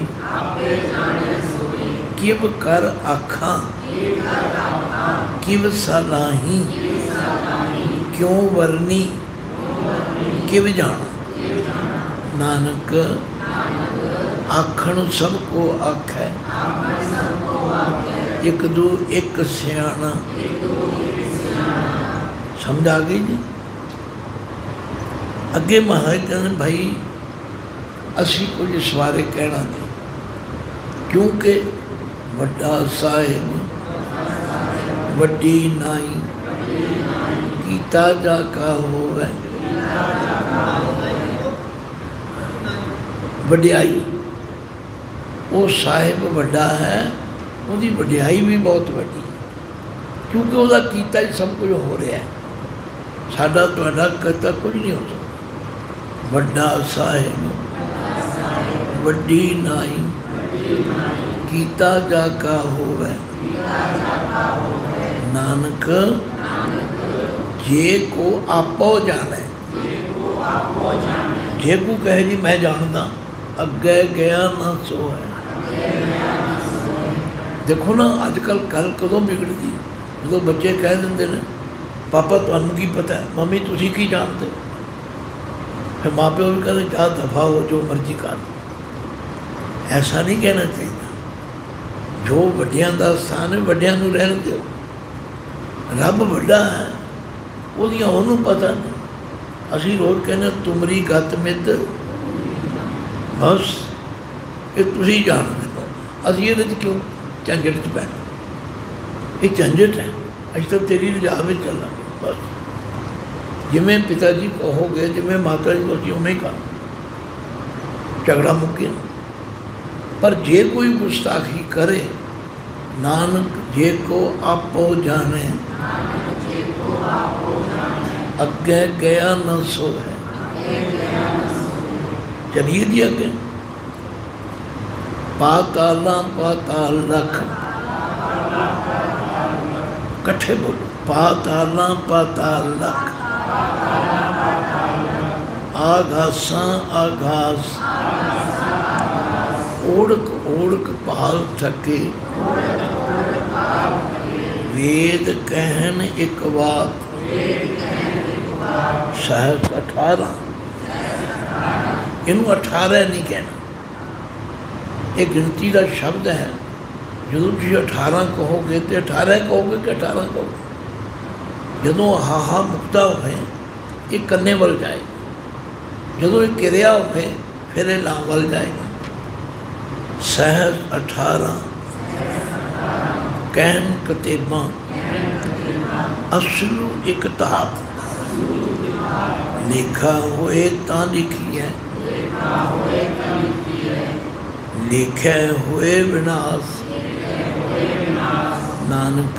किव कर आखा, किव सलाही। क्यों वरनी किव जाना। नानक आखण सबको आखै, एक दू एक सियाणा। समझ आ गई जी। अगे महाराज कहते भाई असी कुछ इस बारे कहना नहीं, क्योंकि वड्डा साहिब वड्डी नाई कीता जाका होवे। वड्याई, वो साहिब वड्डा है, उसकी वड्याई भी बहुत वड्डी, क्योंकि उसका कीता ही सब कुछ हो रहा है। साडा तुहाडा करता कुछ नहीं हो सकता। वड्डा साहिब वड्डी नाई कीता जाका होवे। नानक जे को आपो जाने, जे को कहे जी मैं जानदा, अगे गया ना सो है। देखो ना अजकल गल कदों बिगड़ती, जो बच्चे कह देंगे ने पापा तुहानू की पता है, मम्मी तुसी की जानते, फिर माँ प्यो भी कहते जा दफा हो जो मर्जी कर। ऐसा नहीं कहना चाहिए। जो वड्डियां दा स्थान है वड्डियां नूं रहण दिओ। रब वड्डा है, ओदियां ओनू पता नहीं। असीं रोज़ कहने तुमरी गत मित बस ये तुसीं जाणदे हो, असीं इहदे च क्यों झंझट च पैना। ये झंझट है, असीं तो तेरी रजा विच चलांगे बस। जिवें पिता जी कहोगे, जिवें माता जी कहोगे उवें ही कर, झगड़ा मुक्के। पर जे कोई गुस्ताखी करे, नानक जे को आपो जाने, अगे गया न सो है। चलिए जी अगे। पाताला पाताल रख, कट्ठे बोलो, पाताला पाताल रख, आगासा आगास, ओढ़क ओढ़क पाल थके, वेद कहन एक बात, सहस 18। इनू 18 नहीं कहना, एक गिनती का शब्द है। जो तुम 18 कहोगे तो 18 कहोगे कि 18 कहोगे। जो हाहा मुक्ता हो ये कन्ने वल जाए, जो ये किरिया हो फिर ये लां वल जाएगा। सहज 18 कहन कतेबा, असलू एक ताप, लिखा होए ता लिखी है, लिखे हुए विनाश, नानक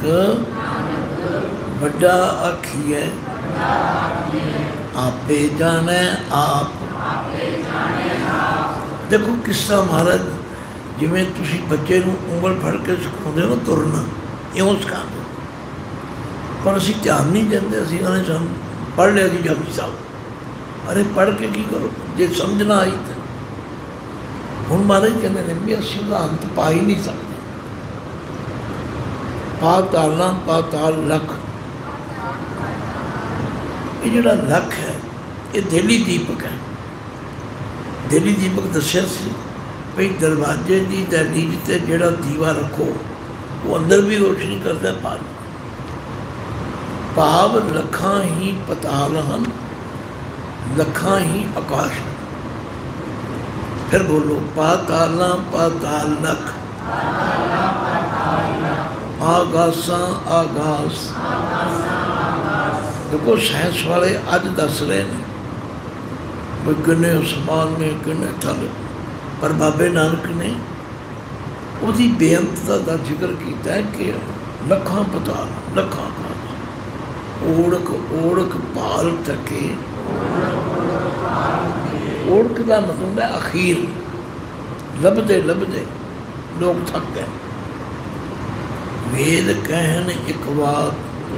बड़ा आखिए, आपे जाने आप। देखो किस्सा महाराज, जिमें तुसी बच्चे नूं उंगल फड़ के सिखाते हो ना तुरना, इउं सिखाते, पर असीं ध्यान नहीं देंदे। असीं कहने सन पढ़ लिया जी जपजी साहब, अरे पढ़ के की करो जे समझ ना आई तो। हुण महाराज कहते हैं भी असीं उहदा अंत पा ही नहीं सकते। पाताला पाताल लख, ये जिहड़ा लख है ये दिली दीपक है। दिली दीपक दस्सिया सी भाई दरवाजे की दहलीज से जिहड़ा दीवा रखो वो अंदर भी रोशनी करता है, बाहर। भाव लखां ही पताल हन, लखां ही आकाश। फिर बोलो पाताला पाताल लख, आगासा आगास। देखो साइंस वाले अज दस रहे हैं भी किन्ने आसमान ने किन्ने थल, पर बाबे नानक ने उसकी बेअंतता का जिक्र किया है कि लखां पताल लखां आकाश, ओढ़क ओढ़क पाल थके। ओढ़क का मतलब है अखीर, लभदे लभदे लोग थक गए। वेद कहन एक बात,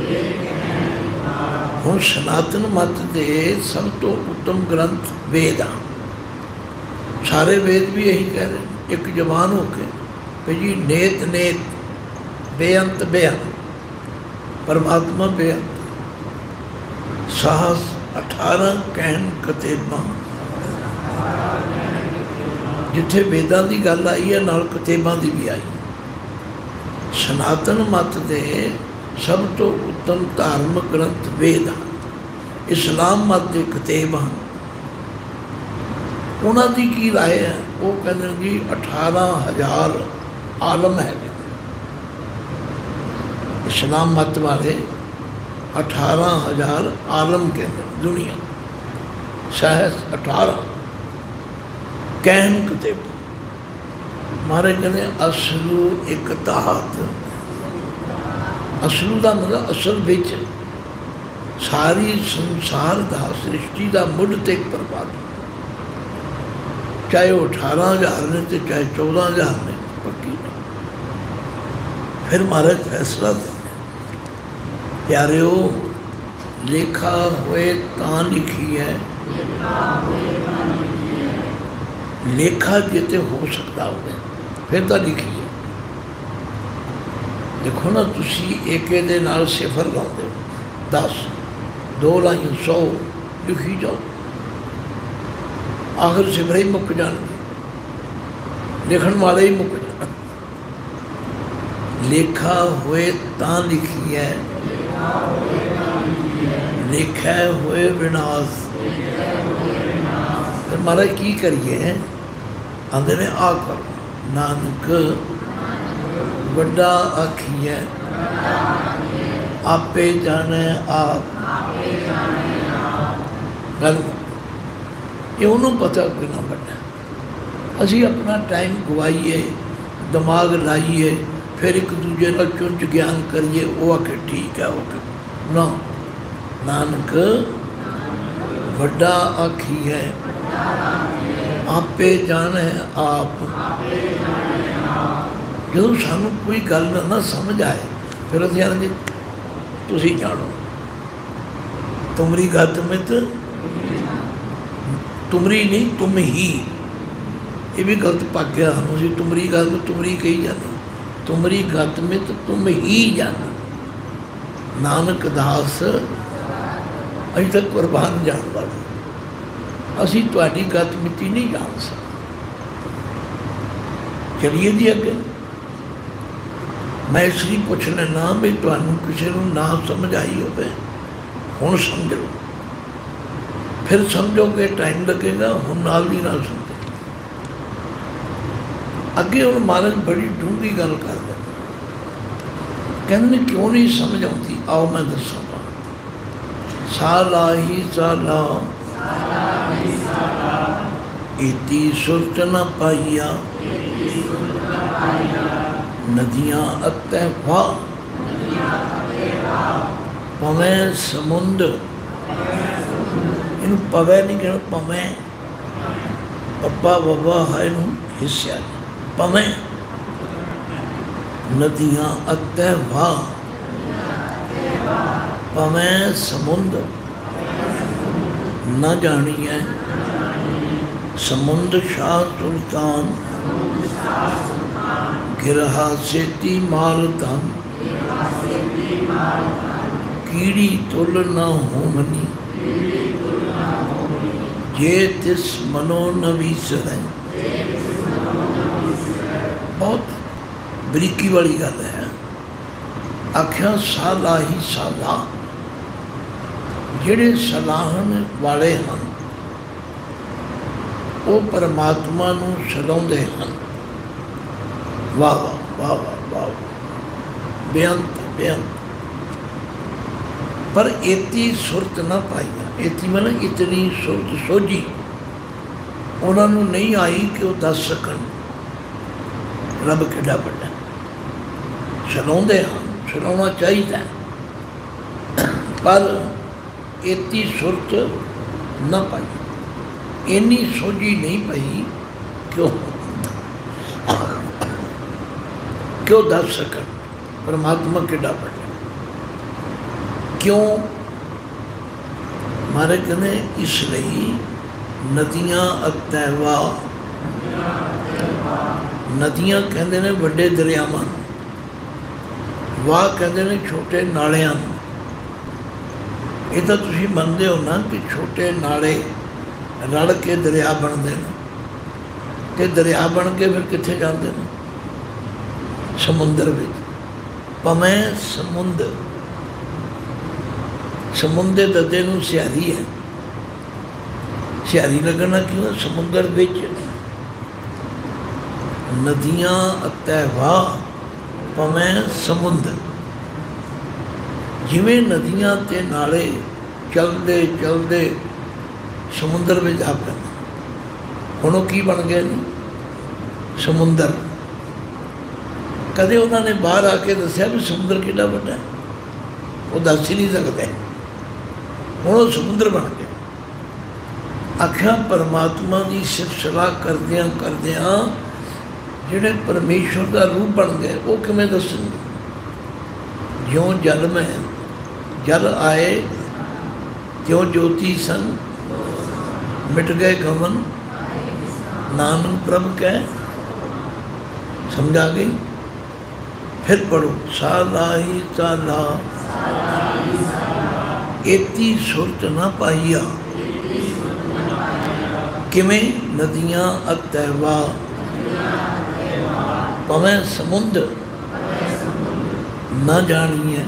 हुण सनातन मत दे सब तो उत्तम ग्रंथ वेद आ। सारे वेद भी यही कह रहे हैं एक जबान होके भाई जी नेत नेत, बेअंत बेअंत, परमात्मा बेअंत। साहस 18 कहन कतेबा, जिथे वेदां की गल आई है नाल कतेबां की भी आई। सनातन मत दे सब तो उत्तम धार्मिक ग्रंथ वेद आ। इस्लाम मत के कतेब हैं, उन्होंने की राय है, वो कहते जी 18,000 आलम है। इस्लाम मत वाले 18,000 आलम कहते दुनिया, सहस 18 कहन कतेब। मारे कहते असलू एक ताहत, असलू का मतलब असल विच, सारी संसार का सृष्टि का मुढ़ ते प्रभाव, चाहे वो 18,000 ने तो चाहे 14,000 ने, पक्की नहीं। फिर महाराज फैसला दें प्यारिओ लेखा होए तां लिखी है, लेखा जिते हो सकता होवे फिर तो लिखी है। देखो ना तुसी एके दे नाल सिफर लाते हो 10 2 लाइन 100 लिखी जाओ, आखिर सिफर ही मुक जाएंगे, लिखण वाले ही मुक जाए। लेखा होए तां लिखी है, लिखा होए विनाश। फिर महाराज की करिए, आंदे ने आ करो नानक वड्डा आखिए आपे जाने आप। गल ये उन्होंने पता कितना वड्डा। असी अपना टाइम गवाइए, दिमाग लाइए, फिर एक दूजे का चुंच ज्ञान करिए, वो आके ठीक है ओके ना। नानक वड्डा आखी है आपे जाने आप। जो सानू कोई गल ना समझ आए फिर असीं आखदे तुसीं जानो, तुमरी गत मित, तुमरी नहीं तुम ही। ये भी गलत पक गया हम, असीं तुमरी गल में तुमरी कही जाते, तुमरी गत मित तुम ही जानो। नानक दास अभी तक कुर्बान जान वाले, असी तुहाडी गत मिति नहीं जान सकते। चलिए जी अगे। मैं इसलिए पूछ लेना भी तुहानू किसी को ना समझ आई होवे, हुण समझ लो, फिर समझोगे टाइम लगेगा, हुण नाल दी नाल समझो। अगे हुण महाराज बड़ी डूंगी गल कर दे, कहते क्यों नहीं समझ आती। आओ मैं दसांगा। साला ही साला इति सुरत न पाइया, नदियाँ अतै वाह पवै समुंद। इन पवै नहीं कहना, पवै पप्पा बब्बा है इन हिस्सा पवै। नदियाँ अतै वाह पवै समुंद, न जानी है समुंद शाह सुल्तान। गिरहा सेती माल धन, कीड़ी तुल न होमनी। जे तिस मनो न विसरै। बहुत बरीकी वाली गल है। आख्या साला ही साला, जिहड़े सलाहन वाले हैं वो परमात्मा नूं सलाउंदे हैं। वाह वाह वाह वाह वाह, बेअंत बेअंत। पर इतनी सुरत ना पाई, इतनी मतलब इतनी सुरत सोझी उन्होंने नहीं आई कि वो दस सकन रब किड्डा वड्डा। सलाउंदे हैं, सलाउना चाहिए, पर इतनी सुरत ना पाई, इन्नी सोझी नहीं पाई क्यों क्यों दस सकन परमात्मा किड्डा वड्डा। क्यों मारे कहने इसलिए नदियाँ अतैवा। नदियाँ कहते ने वड्डे दरियावां, वाह कहते ने छोटे नालियां। ये तो तुसी मनते हो ना कि छोटे नाले रल के दरिया बनते हैं, तो दरिया बन के फिर कित्थे जाते हैं? समुंदर में। पवै समुंद, समुंदे ददे नूं सियारी है, सियारी लगना क्यों? समुंदर विच। नदियाँ अतै वाह पवै समुंद। जिवें नदियाँ ते नाले चलते चलते समुंदर में जा पैंदे, हुण की बन गए ने समुंदर। कदे उन्होंने बाहर आके दसिया भी समुद्र कितना बड़ा है, वो दस ही नहीं सकते, हुण वो समुद्र बन गया। आख्या परमात्मा की सिलसिला करदियां करदियां जिहड़े परमेश्वर का रूप बन गए वो किवें दसणगे? ज्यों जल में जल आए त्यों ज्योति सन, मिट गए गमन नानक प्रभ कह। समझा गई? फिर पढ़ो। सालाही साला एती सुरत न पाइया, किमें नदियां अतैवा, पवें समुंद ना जानिए।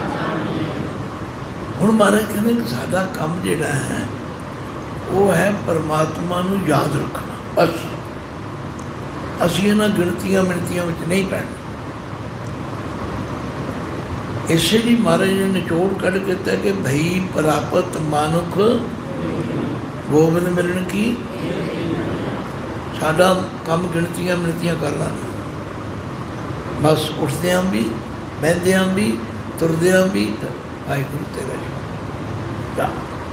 हुण महाराज कहते कि साडा काम जिहड़ा है वो है परमात्मा नूं याद रखना। बस असीं इन्हां गिणतियां मिणतियां विच नहीं पैना। इसे लिए महाराज ने निचोड़ कढ़ के कहता कि भई प्राप्त मानुख गोबिंद मिलन की। साडा काम गिणतियां मिणतियां करना नहीं। बस उठदियां भी, बहदियां भी, तुरदियां भी वाहिगुरू तेरा जा।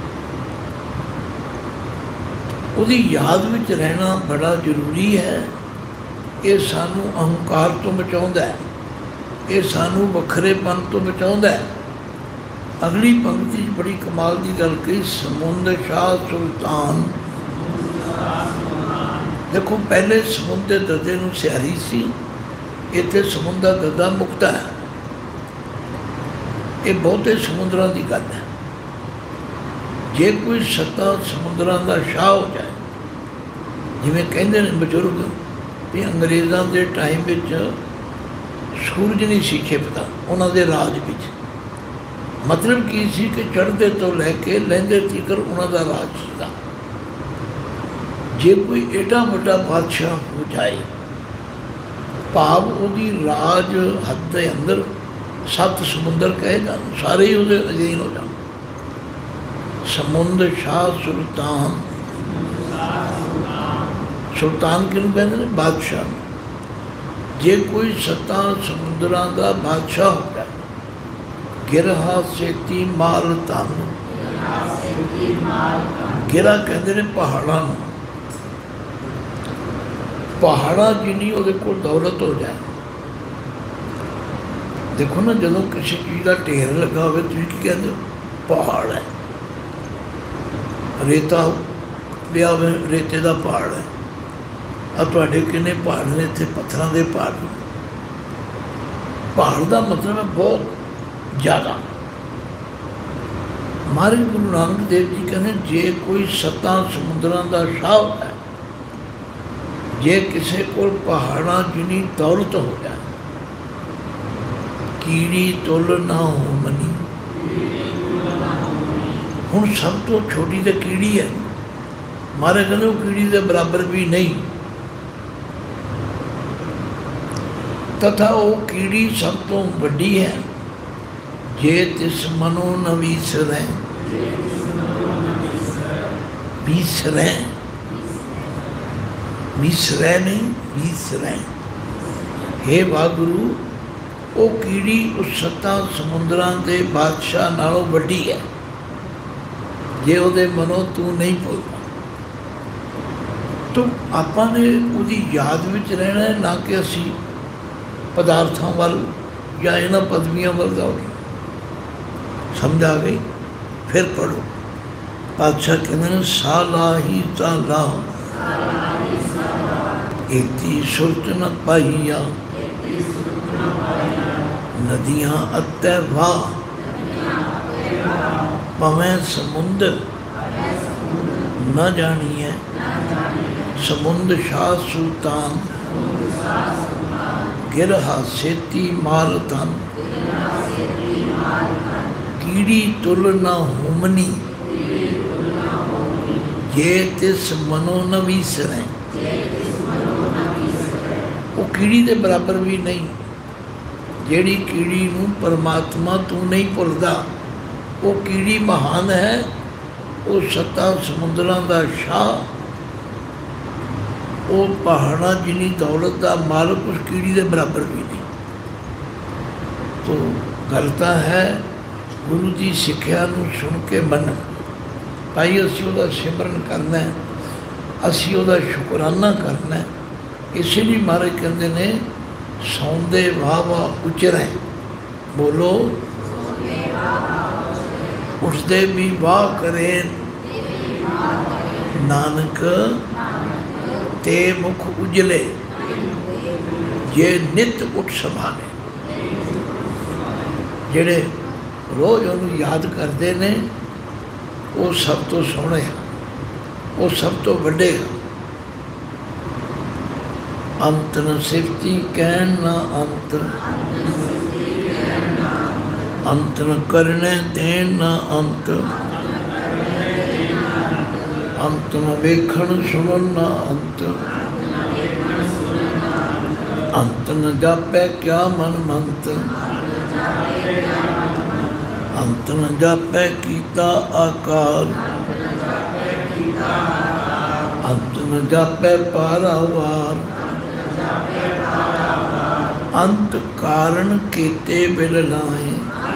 उसदी याद विच रहना बड़ा जरूरी है। ये सानू अहंकार तो बचाउंदा है, ये सानू वखरेपन तो बचाउंदा है। अगली पंक्ति बड़ी कमाल की गल कही, समुंद शाह सुल्तान। देखो पहले समुंद के ददे नूं सियारी सी, इत्थे समुंद दा ददा मुक्ता है। ये बहुते समुद्रां की गल है। जे कोई सत्ता समुद्रां का शाह हो जाए, जिवें कहंदे ने बजुर्ग भी अंग्रेज़ां दे टाइम विच सूरज नहीं सी छिपदा उन्हां दे राज विच। मतलब की सी कि चढ़दे तो लैके लैंदे तक उन्हां दा राज सीगा। जे कोई एडा वड्डा बादशाह हो जाए, भाव उहदी राज हद दे अंदर 7 समुंदर कहे जान, सारे ही उहदे अधीन हो जान। समुंद शाह सुल्तान। सुल्तान किहनूं कहंदे ने? बादशाह। जे कोई 7 समुद्रां दा बादशाह हो जाए, गिरहा सेती माल तन। गिरा कहते हैं पहाड़ों। पहाड़ा जिन्नी वो दौलत हो जाए। देखो ना, जो किसी चीज़ का ढेर लगा हो, कहते पहाड़ है। रेता लिया रेते का पहाड़ है। अब तुहाडे किन्ने पहाड़ ने? इत्थे पत्थरां दे पहाड़। पहाड़ का मतलब है बहुत ज़्यादा। महाराज गुरु नानक देव जी कहते जे कोई 7 समुद्रां का शाह है, जे किसी को पहाड़ा जिनी दौलत हो जाए, कीड़ी तुल ना हो मनी। हुण सब तो छोटी तो कीड़ी है। महाराज कहते वो कीड़ी के बराबर भी नहीं। तथा वो कीड़ी सब तो वड्डी है। जे तिस मनो न विसरै। विसरै, विसरै नहीं, विसरै। हे वागुरु, वो कीड़ी उस 7 समुद्रां के बादशाह नालों वड्डी है। जे उहदे मनो तू नहीं भुलदा तो आपां ने उहदी याद विच रहना है, ना कि असी पदार्थों वाल या इन्हां पदवियां वाल दौड़ना। समझ आ गई? फिर पढ़ो। पातशाह कहते सालाही ताला एती सुरत न पाइया, नदियां अतै वाह, पवें समुंद न जानिए। समुंद शाह सुल्तान, गिरहा सेती माल तन। कीड़ी तुल न होमनी, जे तिस मनो न विसरै। वो कीड़ी के बराबर भी नहीं। जेड़ी कीड़ी नूं परमात्मा तू नहीं भुलदा, वो कीड़ी महान है। वो 7 समुद्रां का शाह, वो पहाड़ा जिनी दौलत का मालक, उस कीड़ी के बराबर भी नहीं। तो गलता है गुरु की सिक्ख्या नूं सुन के मन भाई असी उहदा सिमरन करना है, असी उहदा शुकराना करना है। इसलिए महाराज कहते ने सौंदे वाह वाह उचरै। बोलो उठते भी वाह करे नानक ते मुख उजले जे नित उठ संभाले। ਜਿਹੜੇ ਰੋਜ਼ ਉਹਨੂੰ ਯਾਦ ਕਰਦੇ ਨੇ ਉਹ ਸਭ ਤੋਂ ਸੋਹਣੇ ਆ, ਉਹ ਸਭ ਤੋਂ ਵੱਡੇ ਆ। ਅੰਤ ਨ ਸਿਫਤੀ ਕਹਿਣ ਨਾ ਅੰਤ, ਅੰਤ ਨ ਕਰਨੇ ਦੇਣ ਨਾ ਅੰਤ, ਅੰਤ ਨ ਵੇਖਣ ਸੁਣਨ ਨਾ ਅੰਤ, ਅੰਤ ਨ ਜਾਪੈ ਕਿਆ ਮਨ ਮੰਤ, ਅੰਤ ਨ ਜਾਪੈ ਕੀਤਾ ਆਕਾਰ, ਅੰਤ ਨ ਜਾਪੈ ਪਾਰਾਵਾਰ, ਅੰਤ ਕਾਰਨ ਕੀਤੇ ਬਿਲ ਲਾਏ,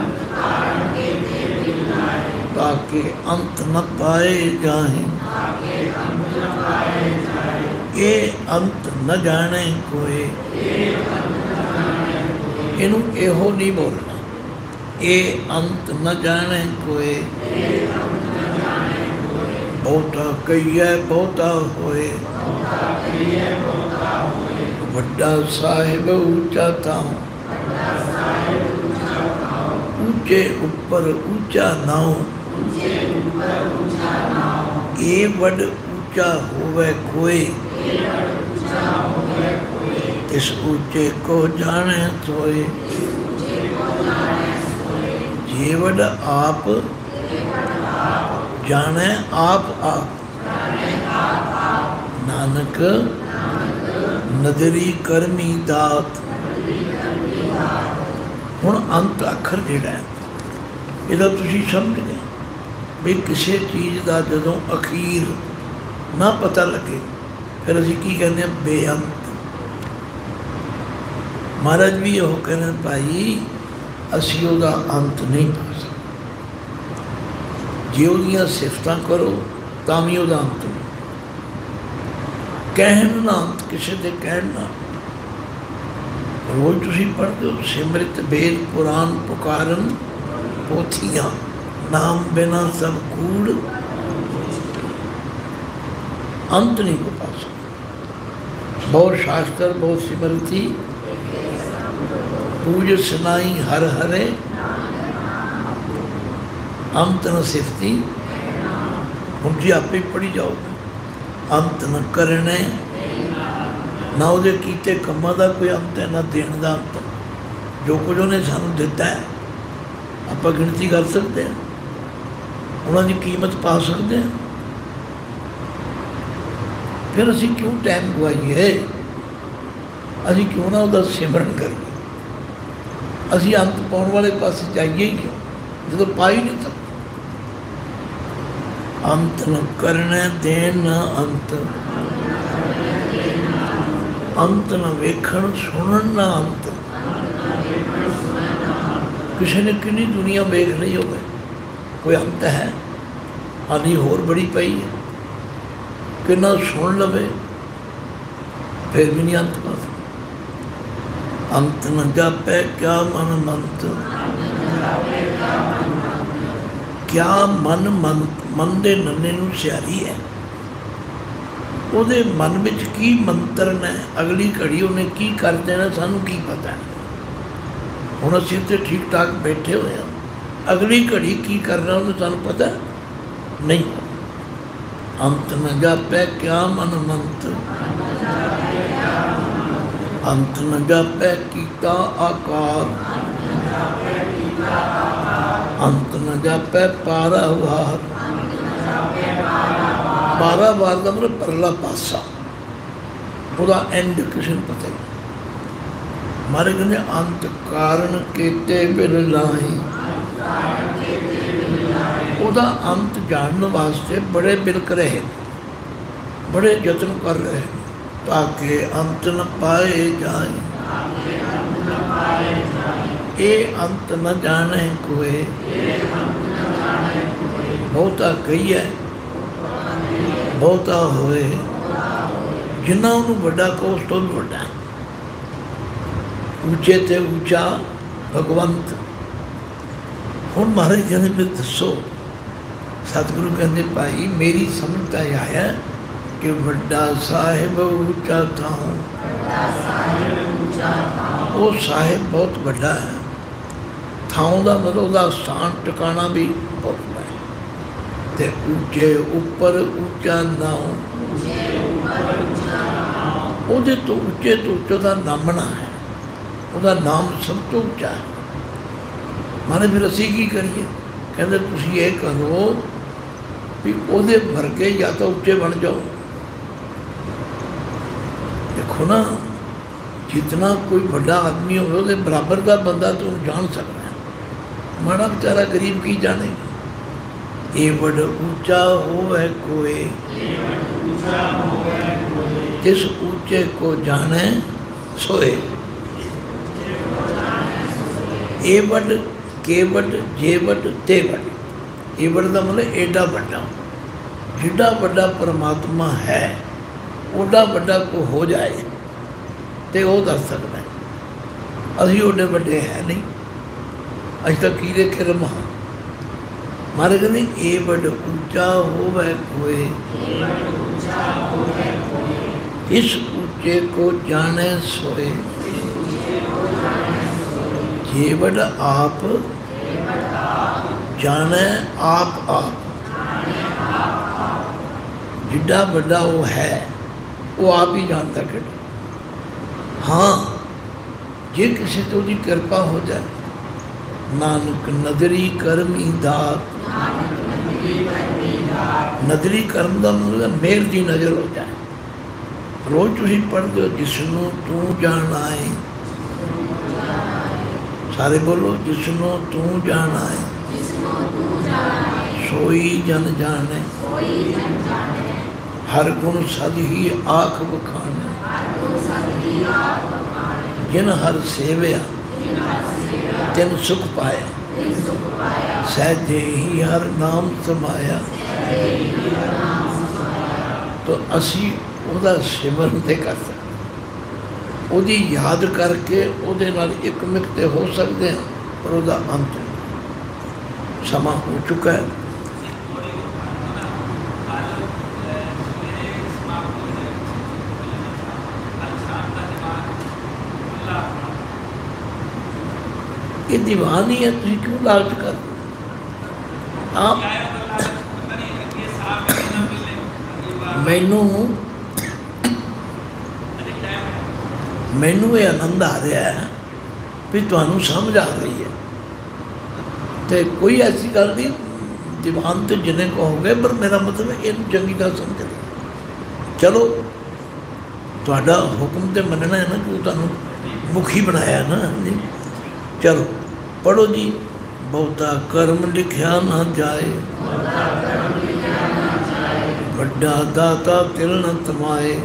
ਤਾਕੇ ਅੰਤ ਨ ਪਾਏ ਜਾਏ। ਇਹ ਅੰਤ ਨ ਜਾਣੇ ਕੋਏ, ਇਹਨੂੰ ਇਹੋ ਨਹੀਂ ਬੋਲਣਾ। ਇਹ ਅੰਤ ਨ ਜਾਣੇ ਕੋਏ, ਬਹੁਤਾ ਕਹੀਏ ਬਹੁਤਾ ਹੋਏ, ਵੱਡਾ ਸਾਹਿਬ ਉੱਚਾ ਤਾਉ, ਉੱਚੇ ਉੱਪਰ ਉੱਚਾ ਨਾਉ, ਇਹ ਵੱਡ ਉੱਚਾ ਹੋਵੇ ਕੋਈ, ਤਿਸ ਉੱਚੇ ਕੋ ਜਾਣੇ ਸੋਏ। ਜੇ ਵੱਡ ਆਪ ਜਾਣੇ ਆਪ ਆਪ, ਨਾਨਕ ਨਦਰੀ ਕਰਮੀ ਦਾਤ। ਹੁਣ ਅੰਤ ਅੱਖਰ ਜਿਹੜਾ ਹੈ ਇਹਦਾ ਤੁਸੀਂ ਸਮਝ ਗਏ ਵੀ ਕਿਸੇ ਚੀਜ਼ ਦਾ ਜਦੋਂ ਅਖੀਰ ਨਾ ਪਤਾ ਲੱਗੇ ਫਿਰ ਅਸੀਂ ਕੀ ਕਹਿੰਦੇ ਹਾਂ, ਬੇਅੰਤ। ਮਹਾਰਾਜ ਵੀ ਉਹ ਕਹਿੰਦੇ ਭਾਈ ਅਸੀਂ ਉਹਦਾ ਅੰਤ ਨਹੀਂ ਪਾ ਸਕਦੇ, ਜੇ ਉਹਦੀਆਂ ਸਿਫਤਾਂ ਕਰੋ ਤਾਂ ਵੀ ਉਹਦਾ ਅੰਤ ਨਹੀਂ। ਕਹਿਣ ਨਾ ਅੰਤ, ਕਿਸੇ ਦੇ ਕਹਿਣ ਨਾ। ਰੋਜ਼ ਤੁਸੀਂ ਪੜ੍ਹਦੇ ਹੋ ਸਿਮਰਿਤ ਵੇਦ ਪੁਰਾਣ ਪੁਕਾਰਨ ਪੋਥੀਆਂ, ਨਾਮ ਬਿਨਾ ਸਭ ਕੂੜ, ਅੰਤ ਨਹੀਂ ਕੋ ਪਾ ਸਕਦੇ। ਬਹੁਤ ਸ਼ਾਸਤਰ ਬਹੁਤ ਸਿਮਰਤੀ, ਪੂਜ ਸੁਨਾਈ ਹਰ ਹਰੇ, ਅੰਤ ਨ ਸਿਫਤੀ। ਹੁਣ ਜੀ ਆਪੇ ਪੜ੍ਹੀ ਜਾਓਗੇ, ਅੰਤ ਨ ਕਰਨੇ, ਨਾ ਉਹਦੇ ਕੀਤੇ ਕੰਮਾਂ ਦਾ ਕੋਈ ਅੰਤ ਹੈ, ਨਾ ਦੇਣ ਦਾ ਅੰਤ। ਜੋ ਕੁਝ ਉਹਨੇ ਸਾਨੂੰ ਦਿੱਤਾ ਹੈ ਆਪਾਂ ਗਿਣਤੀ ਕਰ ਸਕਦੇ ਹਾਂ, ਉਹਨਾਂ ਦੀ ਕੀਮਤ ਪਾ ਸਕਦੇ ਹਾਂ। ਫਿਰ ਅਸੀਂ ਕਿਉਂ ਟਾਈਮ ਗਵਾਈਏ, ਅਸੀਂ ਕਿਉਂ ਨਾ ਉਹਦਾ ਸਿਮਰਨ ਕਰੀਏ, ਅਸੀਂ ਅੰਤ ਪਾਉਣ ਵਾਲੇ ਪਾਸੇ ਜਾਈਏ ਹੀ ਕਿਉਂ ਜਦੋਂ ਪਾ ਹੀ ਨਹੀਂ ਸਕਦੇ। ਅੰਤ ਨ ਕਰਨੇ ਦੇਣ ਨਾ ਅੰਤ, ਅੰਤ ਨ ਵੇਖਣ ਸੁਣਨ ਨਾ ਅੰਤ। ਕਿਸੇ ਨੇ ਕਿੰਨੀ ਦੁਨੀਆ ਵੇਖ ਲਈ ਹੋਵੇ, ਕੋਈ ਅੰਤ ਹੈ? ਹਾਨੀ ਹੋਰ ਬੜੀ ਪਈ ਹੈ। ਕਿੰਨਾ ਸੁਣ ਲਵੇ ਫਿਰ ਵੀ ਨਹੀਂ ਅੰਤ ਪਾ ਸਕਦਾ। ਅੰਤ ਨ ਜਾਪੈ ਕਿਆ ਮਨ ਮੰਤ, ਕਿਆ ਮਨ ਮੰਤ। ਮਨ ਦੇ ਨੰਨੇ ਨੂੰ ਸਿਆਰੀ ਹੈ, ਉਹਦੇ ਮਨ ਵਿੱਚ ਕੀ ਮੰਤਰ ਨੇ, ਅਗਲੀ ਘੜੀ ਉਹਨੇ ਕੀ ਕਰ ਦੇਣਾ ਸਾਨੂੰ ਕੀ ਪਤਾ। ਹੁਣ ਅਸੀਂ ਤੇ ਠੀਕ ਠਾਕ ਬੈਠੇ ਹੋਏ ਹਾਂ, ਅਗਲੀ ਘੜੀ ਕੀ ਕਰਨਾ ਉਹਨੂੰ ਸਾਨੂੰ ਪਤਾ ਨਹੀਂ। ਅੰਤ ਨ ਜਾਪੈ ਕਿਆ ਮਨ ਮੰਤ, ਅੰਤ ਨ ਜਾਪੈ ਕੀਤਾ ਆਕਾਰ, ਅੰਤ ਨ ਜਾਪੈ ਪਾਰਾਵਾਰ। ਪਾਰਾਵਾਰ ਦਾ ਮਤਲਬ ਪਰਲਾ ਪਾਸਾ, ਉਹਦਾ ਐਂਡ ਕਿਸੇ ਨੂੰ ਪਤਾ ਨਹੀਂ। ਮਾਰੇ ਕਹਿੰਦੇ ਅੰਤ ਕਾਰਨ ਕੀਤੇ ਬਿਲ ਲਾਹੀ, ਉਹਦਾ ਅੰਤ ਜਾਣਨ ਵਾਸਤੇ ਬੜੇ ਬਿਲਕ ਰਹੇ, ਬੜੇ ਯਤਨ ਕਰ ਰਹੇ ਤਾਂ ਕਿ ਅੰਤ ਨ ਪਾਏ ਜਾਏ। ਇਹ ਅੰਤ ਨ ਜਾਣੇ ਕੋਏ, ਬਹੁਤਾ ਕਹੀਏ ਬਹੁਤਾ ਹੋਏ। ਜਿੰਨਾ ਉਹਨੂੰ ਵੱਡਾ ਕਹੋ ਉਸ ਤੋਂ ਵੀ ਵੱਡਾ। ਉੱਚੇ ਤੇ ਉੱਚਾ ਭਗਵੰਤ। ਹੁਣ ਮਹਾਰਾਜ ਕਹਿੰਦੇ ਵੀ ਦੱਸੋ सतगुरु कहते भाई मेरी समझता आया कि वड्डा साहिब ऊंचा थां, वो साहिब बहुत बड़ा है। थां का मतलब उसका स्थान टिकाना भी बहुत बड़ा है। ते ऊंचे उपर ऊंचा नाम, ਉਹਦੇ ਤੋਂ ਉੱਚੇ ਦਾ ਨਾਮਣਾ ਹੈ, ਉਹਦਾ ਨਾਮ ਸਭ ਤੋਂ ਉੱਚਾ ਹੈ। ਮਾਨੇ ਫਿਰ ਅਸੀਂ ਕੀ ਕਰੀਏ? ਕਹਿੰਦੇ ਤੁਸੀਂ ਇਹ ਕਰੋ ਵੀ ਉਹਦੇ ਵਰਗੇ ਜਾਂ ਤਾਂ ਉੱਚੇ ਬਣ ਜਾਓ। ਦੇਖੋ ਨਾ, ਜਿਤਨਾ ਕੋਈ ਵੱਡਾ ਆਦਮੀ ਹੋਵੇ ਉਹਦੇ ਬਰਾਬਰ ਦਾ ਬੰਦਾ ਤੂੰ ਜਾਣ ਸਕਦਾ, ਮਾੜਾ ਵਿਚਾਰਾ ਗਰੀਬ ਕੀ ਜਾਣੇ। ਇਹ ਵੱਡ ਉੱਚਾ ਹੋਵੇ ਕੋਏ, जिस ऊंचे को जाने सोए। ए वड के वड जे वड ते वड, ए वड का मतलब एडा वड्डा, जिड्डा वड्डा परमात्मा है ओडा वड्डा को हो जाए तो वो दस सकता है। असी ओडे वड्डे है नहीं, अज तक की देखे रहा। मारे कहते ए वड ऊंचा होवे कोई, इस ऊंचे को जाने सोए। ये वड आप जाने आप जिड्डा बड़ा वो है वो आप ही जानता कि हाँ जे किसी तो उसकी कृपा हो जाए। नानक नदरी करमी दात, नदरी कर्म का मतलब मेर की नज़र हो जाए। रोज तुम पढ़ते हो जिसनों तू जाना है, सारे बोलो जिसनों तू जाना है सोई जन जाने। हर गुण सद ही आख बखाने, जिन हर सेवया तिन सुख पाया, सहजे ही हर नाम समाया। तो असी ਉਹਦਾ ਸਿਮਰਨ ਤੇ ਕਰ ਸਕਦੇ, ਉਹਦੀ ਯਾਦ ਕਰਕੇ ਉਹਦੇ ਨਾਲ ਇੱਕ ਮਿਕ ਤੇ ਹੋ ਸਕਦੇ ਹਾਂ, ਪਰ ਉਹਦਾ ਅੰਤ ਸਮਾਂ ਹੋ ਚੁੱਕਾ ਹੈ। ਇਹ ਦੀਵਾਨੀ ਹੈ, ਤੁਸੀਂ ਕਿਉਂ ਲਾਲਚ ਕਰ ਆਪ? ਮੈਨੂੰ ਇਹ ਆਨੰਦ ਆ ਰਿਹਾ ਹੈ ਵੀ ਤੁਹਾਨੂੰ ਸਮਝ ਆ ਰਹੀ ਹੈ। ਤੇ ਕੋਈ ਐਸੀ ਗੱਲ ਨਹੀਂ, ਦੀਵਾਨ ਤੇ ਜਿੰਨੇ ਕਹੋਗੇ, ਪਰ ਮੇਰਾ ਮਤਲਬ ਇਹਨੂੰ ਚੰਗੀ ਤਰ੍ਹਾਂ ਸਮਝ ਲਓ। ਚਲੋ ਤੁਹਾਡਾ ਹੁਕਮ ਤੇ ਮੰਨਣਾ ਹੈ ਨਾ ਕਿ ਤੁਹਾਨੂੰ ਮੁਖੀ ਬਣਾਇਆ ਨਾ। ਨਹੀਂ ਚਲੋ ਪੜ੍ਹੋ ਜੀ। ਬਹੁਤਾ ਕਰਮ ਲਿਖਿਆ ਨਾ ਜਾਏ, ਵੱਡਾ ਦਾਤਾ ਤਿਲ ਨ ਤਮਾਏ।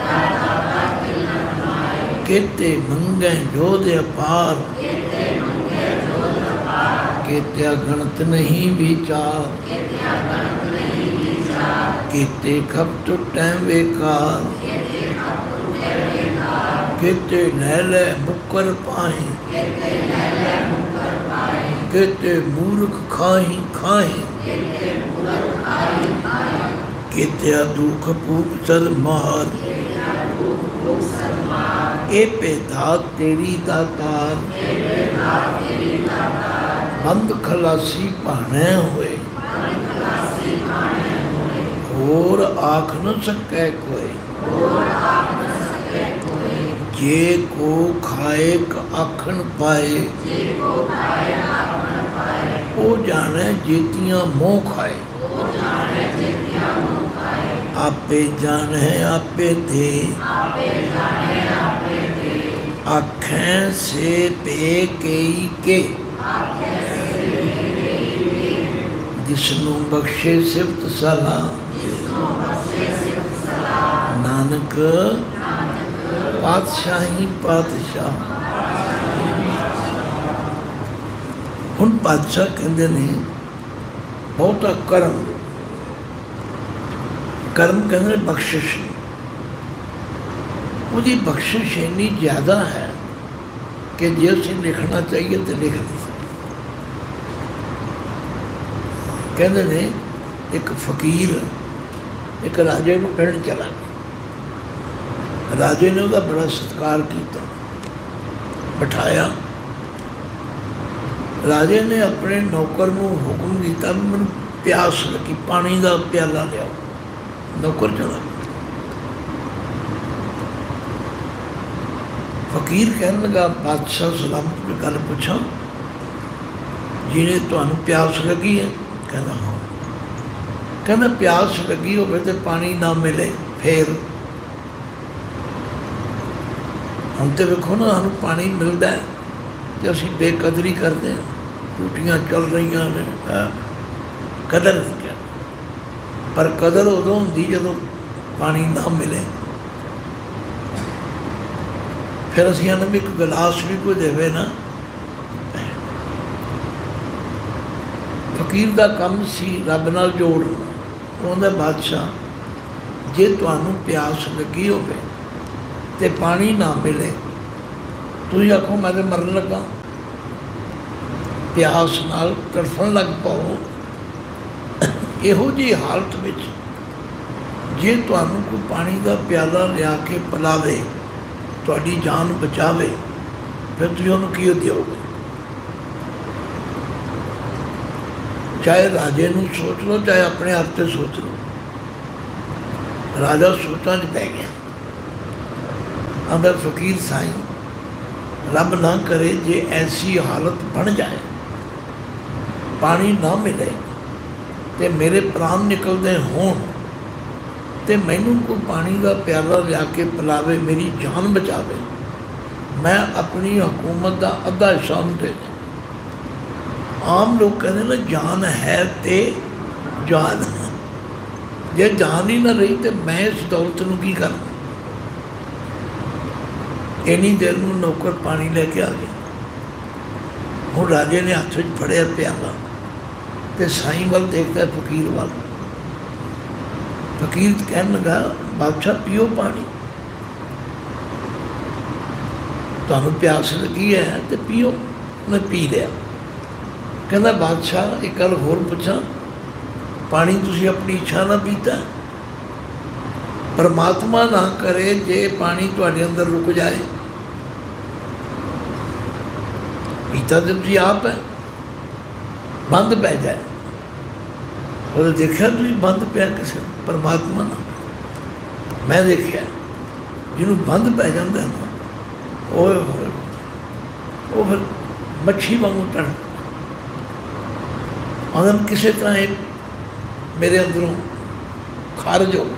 केते मंगे जोध अपार, केत्या गणत नहीं विचार। केते खप टुटै बेकार, केते नैले मुकर पाही। केते मूर्ख खाही खाही, केत्या दुख भूख सर मार। ए पेदात तेरी दातार, बंद खलासी पाने हुए। और आख न सके कोई, जे को खाए आखन पाए। ओ जाने जेतियां मोह खाए, आपे जान है आपे दे। आखें से पे कई के, जिसनों बख्शे सिफ्त सला। नानक पातशाही पातशाह। हुण पातशाह कहते ने बहुता कर्म, कर्म कहते बख्शिश, उसकी बख्शिश इन्नी ज़्यादा है कि जे उसे लिखना चाहिए तो लिख नहीं सकते। कहते हैं एक फकीर एक राजे को मिलण चला गया। राजे ने उसका बड़ा सत्कार किया, बिठाया। राजे ने अपने नौकर को हुक्म दिता भी मैं प्यास लगी, पानी का प्याला लियाओ। नौकर चला गया। फकीर कहने लगा बादशाह सलामत की गल पूछा, जिन्हें तुहानू प्यास लगी है? कहना हाँ। कहना प्यास लगी हो तो पानी ना मिले फिर? हम तो वेखो ना, सानू पानी मिलता है तो असी बेकदरी करते हैं, टूटियाँ चल रही ने, कदर नहीं क्या। पर कदर उदों होंदी जदों पानी ना मिले। फिर असीं आने भी एक गिलास भी कोई देवे ना। फकीर का काम सी रब नाल जोड़। उन्होंने बादशाह जे तुहानू प्यास लगी होवे ते पानी ना मिले, तुसीं आखो मैं तो मरन लगा, प्यास नाल तड़फन लग पाओ। इहो जी हालत विच जे तुहानू कोई पानी का प्याला लिया के पिलावे, तुहाडी जान बचावे, फिर तुसीं उहनूं की दिओगे? चाहे राजे नूं सोच लो, चाहे अपने आप से सोच लो। राजा सोचां च पै गया। आंदा फकीर साईं, रब ना करे जे ऐसी हालत बन जाए, पानी ना मिले ते मेरे प्राण निकलते होण ते मैनू कोई पानी का प्याला लिया के पिलावे, मेरी जान बचावे, मैं अपनी हुकूमत का अद्धा हिस्सा उन्हें दे दूँ। आम लोग कहते ना जान है ते जान, जे जान ही ना रही तो मैं इस दौलत नूं की करना। इन्नी देर में नौकर पानी लेके आ गया। हुण राजे ने हथ में फड़िया प्याला तो साईं वाल देखता है, फकीर वाल। फकीर कहने लगा बादशाह पियो पानी, तुहानू प्यास लगी है तो पियो। उन्हें पी लिया। कहना बादशाह एक गल होर पूछा, पानी तुसीं अपनी इच्छा ना पीता? परमात्मा ना करे जे पानी तुहाडे अंदर रुक जाए, पीता तो तुसीं आप है, बंद पै जाए। और देखा तुसीं बंद पिया किसी परमात्मा ना? मैं देखा जिन्हों बंद पै जाता है ना, वो फिर मच्छी वांगू टड़ आदम किसी तरह एक मेरे अंदरों खारज हो।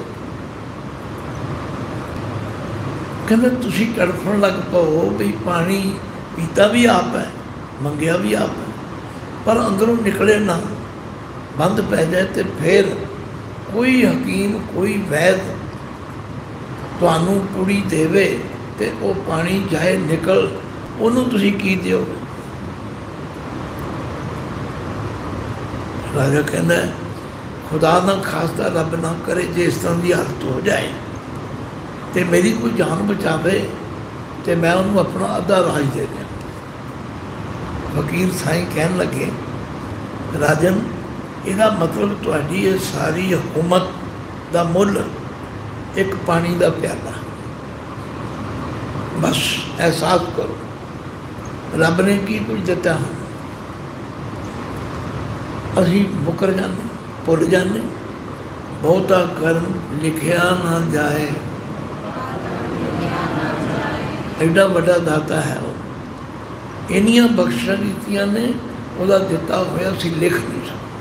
कहते तुसीं तड़फण लग पाओ भी पानी पीता भी आप है, मंगया भी आप है, पर अंदरों निकले ना, बंद पै जाए तो फिर कोई हकीम कोई वैद तुहानू कुड़ी देवे तो वो पानी जाए निकल, उन्होंने तुसीं की दिओगे? राजा कहता है खुदा ना खासता रब ना करे जे इस तरह की हालत हो जाए तो मेरी कोई जान बचावे तो मैं उन्होंने अपना अद्धा राज दे दिया। फकीर साईं कहन लगे राजन, इसका मतलब तुहाडी ये सारी हुकूमत का मुल एक पानी का प्याला। बस एहसास करो रब ने की कुछ दिता, असी मुकर जाने, भुल जाने। बहुता कर्म लिखिया ना जाए, एडा बड़ा दाता है वो। इनिया बख्शा नीतियां ने वह दिता होया असी लिख नहीं सकते।